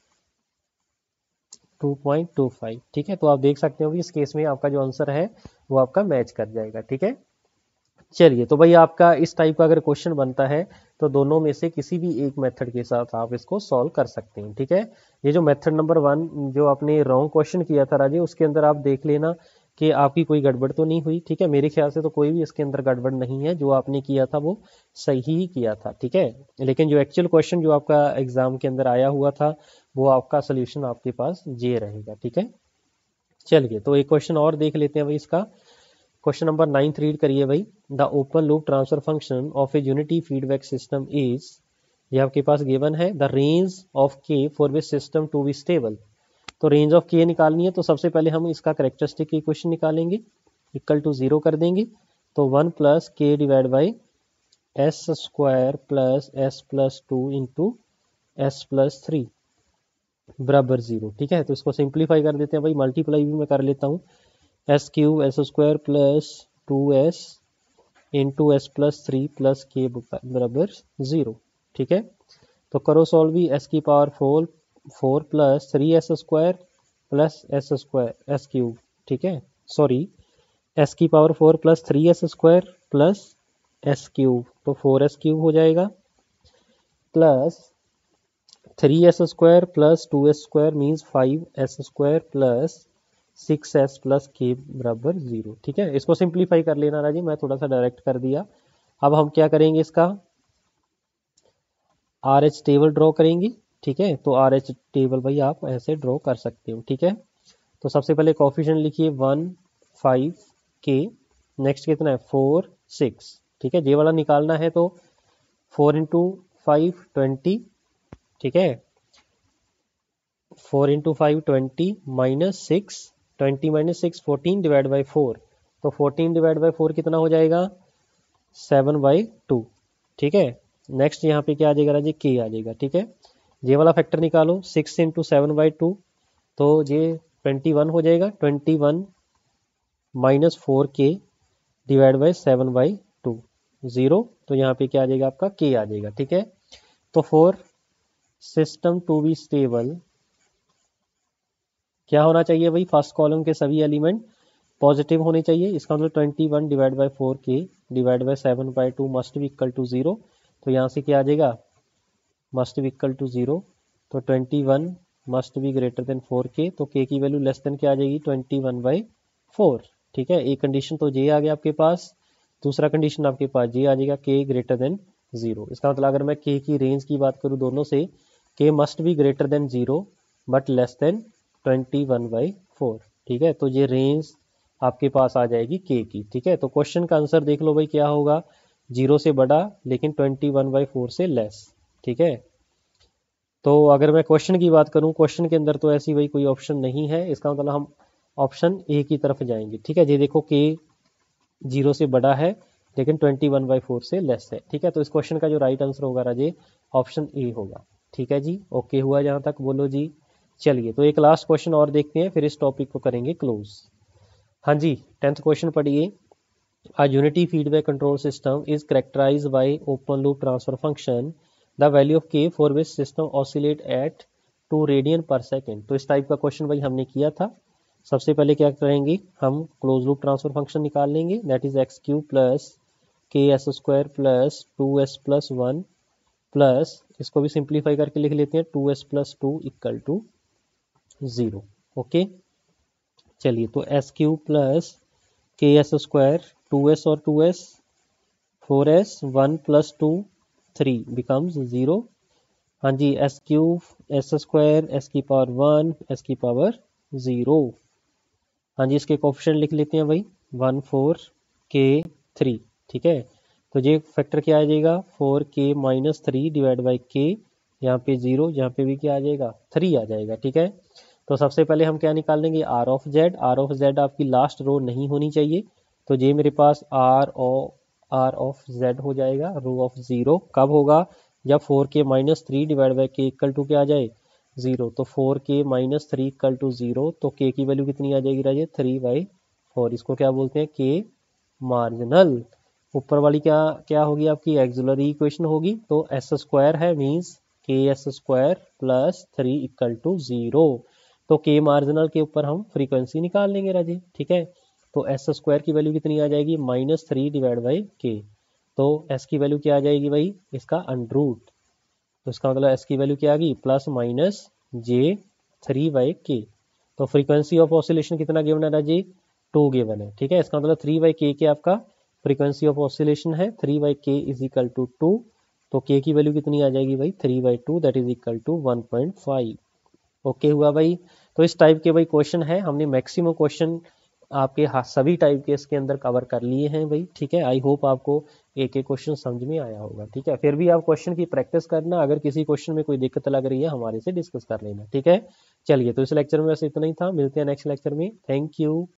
2.25। ठीक है, तो आप देख सकते हो कि इस केस में आपका जो आंसर है वो आपका मैच कर जाएगा। ठीक है, चलिए तो भाई आपका इस टाइप का अगर क्वेश्चन बनता है तो दोनों में से किसी भी एक मेथड के साथ आप इसको सॉल्व कर सकते हैं। ठीक है, ये जो मेथड नंबर 1 जो आपने रॉन्ग क्वेश्चन किया था राजे, उसके अंदर आप देख लेना कि आपकी कोई गड़बड़ तो नहीं हुई। ठीक है, मेरे ख्याल से तो कोई भी इसके अंदर गड़बड़ नहीं है, जो आपने किया था वो सही ही किया था। ठीक है, लेकिन जो एक्चुअल क्वेश्चन जो आपका एग्जाम के अंदर आया हुआ था वो आपका सोल्यूशन आपके पास ये रहेगा। ठीक है, चलिए तो एक क्वेश्चन और देख लेते हैं भाई इसका। क्वेश्चन नंबर 9 रीड करिए भाई। The open loop transfer function of a unity feedback system is, ये आपके पास गिवन है, द रेंज ऑफ के for which system to be stable. तो रेंज ऑफ के निकालनी है, तो सबसे पहले हम इसका करेक्टरिस्टिक इक्वेशन निकालेंगे, इक्वल टू 0 कर देंगे। तो 1 प्लस के divide by s square plus s plus 2 into S plus 3 बराबर 0। ठीक है, तो इसको सिंप्लीफाई कर देते हैं भाई, मल्टीप्लाई भी मैं कर लेता हूँ। S cube S square plus 2s into S plus 3 plus के बराबर 0। ठीक है, तो करो सॉल्व भी, एस की power 4 plus 3s square plus s square s cube. ठीक है, सॉरी, एस की power 4 plus 3s square plus s cube, तो 4s क्यूब हो जाएगा, plus 3s square plus 2s square means 5s square plus 6s plus के बराबर 0। ठीक है, इसको सिंप्लीफाई कर लेना राजी, मैं थोड़ा सा डायरेक्ट कर दिया। अब हम क्या करेंगे, इसका आर एच टेबल ड्रॉ करेंगे। ठीक है, तो आर एच टेबल भाई आप ऐसे ड्रॉ कर सकते हो। ठीक है, तो सबसे पहले कोफिशिएंट लिखिए 1 5 के, नेक्स्ट कितना है 4 6। ठीक है, ये वाला निकालना है तो 4 इंटू 5 20। ठीक है, 4 into 5 20 minus 6, 20 minus 6 14 divide by 4, तो 14 डिवाइड बाई 4 कितना हो जाएगा 7/2। ठीक है, नेक्स्ट यहाँ पे क्या आ जाएगा राजी के आ जाएगा। ठीक है, ये वाला फैक्टर निकालो, 6 इंटू 7/2, तो ये 21 हो जाएगा, 21 माइनस 4k डिवाइड बाई 7/2 0, तो यहाँ पे क्या आ जाएगा आपका के आ जाएगा। ठीक है, तो for system to be stable क्या होना चाहिए भाई, फर्स्ट कॉलम के सभी एलिमेंट पॉजिटिव होने चाहिए। इसका मतलब 21 divide by 4k divide by 7/2 must be equal to 0, तो यहाँ से क्या आ जाएगा मस्ट बी इक्वल टू 0, तो 21 must be greater then 4k, तो k की वैल्यू लेस देन क्या आ जाएगी 21/4। ठीक है, एक कंडीशन तो ये आ गया आपके पास, दूसरा कंडीशन आपके पास ये आ जाएगा k ग्रेटर देन 0। इसका मतलब अगर मैं k की रेंज की बात करूँ दोनों से, k must be greater than 0 but less than 21/4। ठीक है, तो ये रेंज आपके पास आ जाएगी k की। ठीक है, तो क्वेश्चन का आंसर देख लो भाई क्या होगा, 0 से बड़ा लेकिन 21/4 से लेस। ठीक है, तो अगर मैं क्वेश्चन की बात करूं, क्वेश्चन के अंदर तो ऐसी भाई कोई ऑप्शन नहीं है, इसका मतलब हम ऑप्शन ए की तरफ जाएंगे। ठीक है, ये देखो के 0 से बड़ा है लेकिन 21/4 से लेस है। ठीक है, तो इस क्वेश्चन का जो राइट आंसर होगा राजे ऑप्शन ए होगा। ठीक है जी, ओके हुआ जहाँ तक, बोलो जी। चलिए तो एक लास्ट क्वेश्चन और देखते हैं, फिर इस टॉपिक को करेंगे क्लोज। हाँ जी, 10th क्वेश्चन पढ़िए। A unity feedback control system is characterized by open loop transfer function, the value of k for which system oscillate at 2 radian per second. तो इस टाइप का क्वेश्चन भाई हमने किया था। सबसे पहले क्या करेंगे, हम क्लोज लूप ट्रांसफर फंक्शन निकाल लेंगे, that is s cube plus के s square plus 2s plus 1 plus, इसको भी सिंप्लीफाई करके लिख लेते हैं 2s plus 2 equal to 0। Okay, चलिए तो एस क्यू प्लस के एस स्क्वायर 2s और 2s 4s 1 प्लस 2 3 बिकम्स 0। हाँ जी, s cube S square S की पावर 1 एस की पावर 0। हाँ जी, इसके कोफिशिएंट लिख लेते हैं भाई 1 4 k 3। ठीक है, तो ये फैक्टर क्या आ जाएगा 4k minus 3 divide by k, यहाँ पे 0, यहाँ पे भी क्या आ जाएगा 3 आ जाएगा। ठीक है, तो सबसे पहले हम क्या निकाल लेंगे R of Z. R of Z आपकी लास्ट रो नहीं होनी चाहिए, तो ये मेरे पास आर ऑफ जेड हो जाएगा रो ऑफ 0। कब होगा, जब 4k minus 3 divide by k equal to क्या आ जाए 0, तो 4k माइनस 3 इक्वल टू 0, तो k की वैल्यू कितनी आ जाएगी राजे 3/4। इसको क्या बोलते हैं के मार्जिनल। ऊपर वाली क्या क्या होगी आपकी एक्सिलरी इक्वेशन होगी, तो एस स्क्वायर है means k s square plus 3 equal to 0। तो के मार्जिनल के ऊपर हम फ्रीक्वेंसी निकाल लेंगे राजे, ठीक है। तो एस स्क्वायर की वैल्यू कितनी आ जाएगी, -3 डिवाइड बाई के। तो एस की वैल्यू क्या आ जाएगी भाई, इसका अंडरूट, तो इसका मतलब एस की वैल्यू क्या आ गई, +-j3/k। तो फ्रीक्वेंसी ऑफ ऑसिलेशन कितना गिवन है राजी, 2 गिवन है, ठीक है। इसका मतलब 3/k के आपका फ्रीक्वेंसी ऑफ ऑसिलेशन है, 3/k इज इक्वल टू 2। तो k की वैल्यू कितनी आ जाएगी भाई, 3/2 that is equal to 1.5। Okay हुआ भाई। तो इस टाइप के भाई क्वेश्चन है, हमने मैक्सिमम क्वेश्चन आपके सभी टाइप के इसके अंदर कवर कर लिए हैं भाई, ठीक है। आई होप आपको एक एक क्वेश्चन समझ में आया होगा, ठीक है। फिर भी आप क्वेश्चन की प्रैक्टिस करना, अगर किसी क्वेश्चन में कोई दिक्कत लग रही है हमारे से डिस्कस कर लेना, ठीक है। चलिए, तो इस लेक्चर में वैसे इतना ही था, मिलते हैं नेक्स्ट लेक्चर में। Thank you.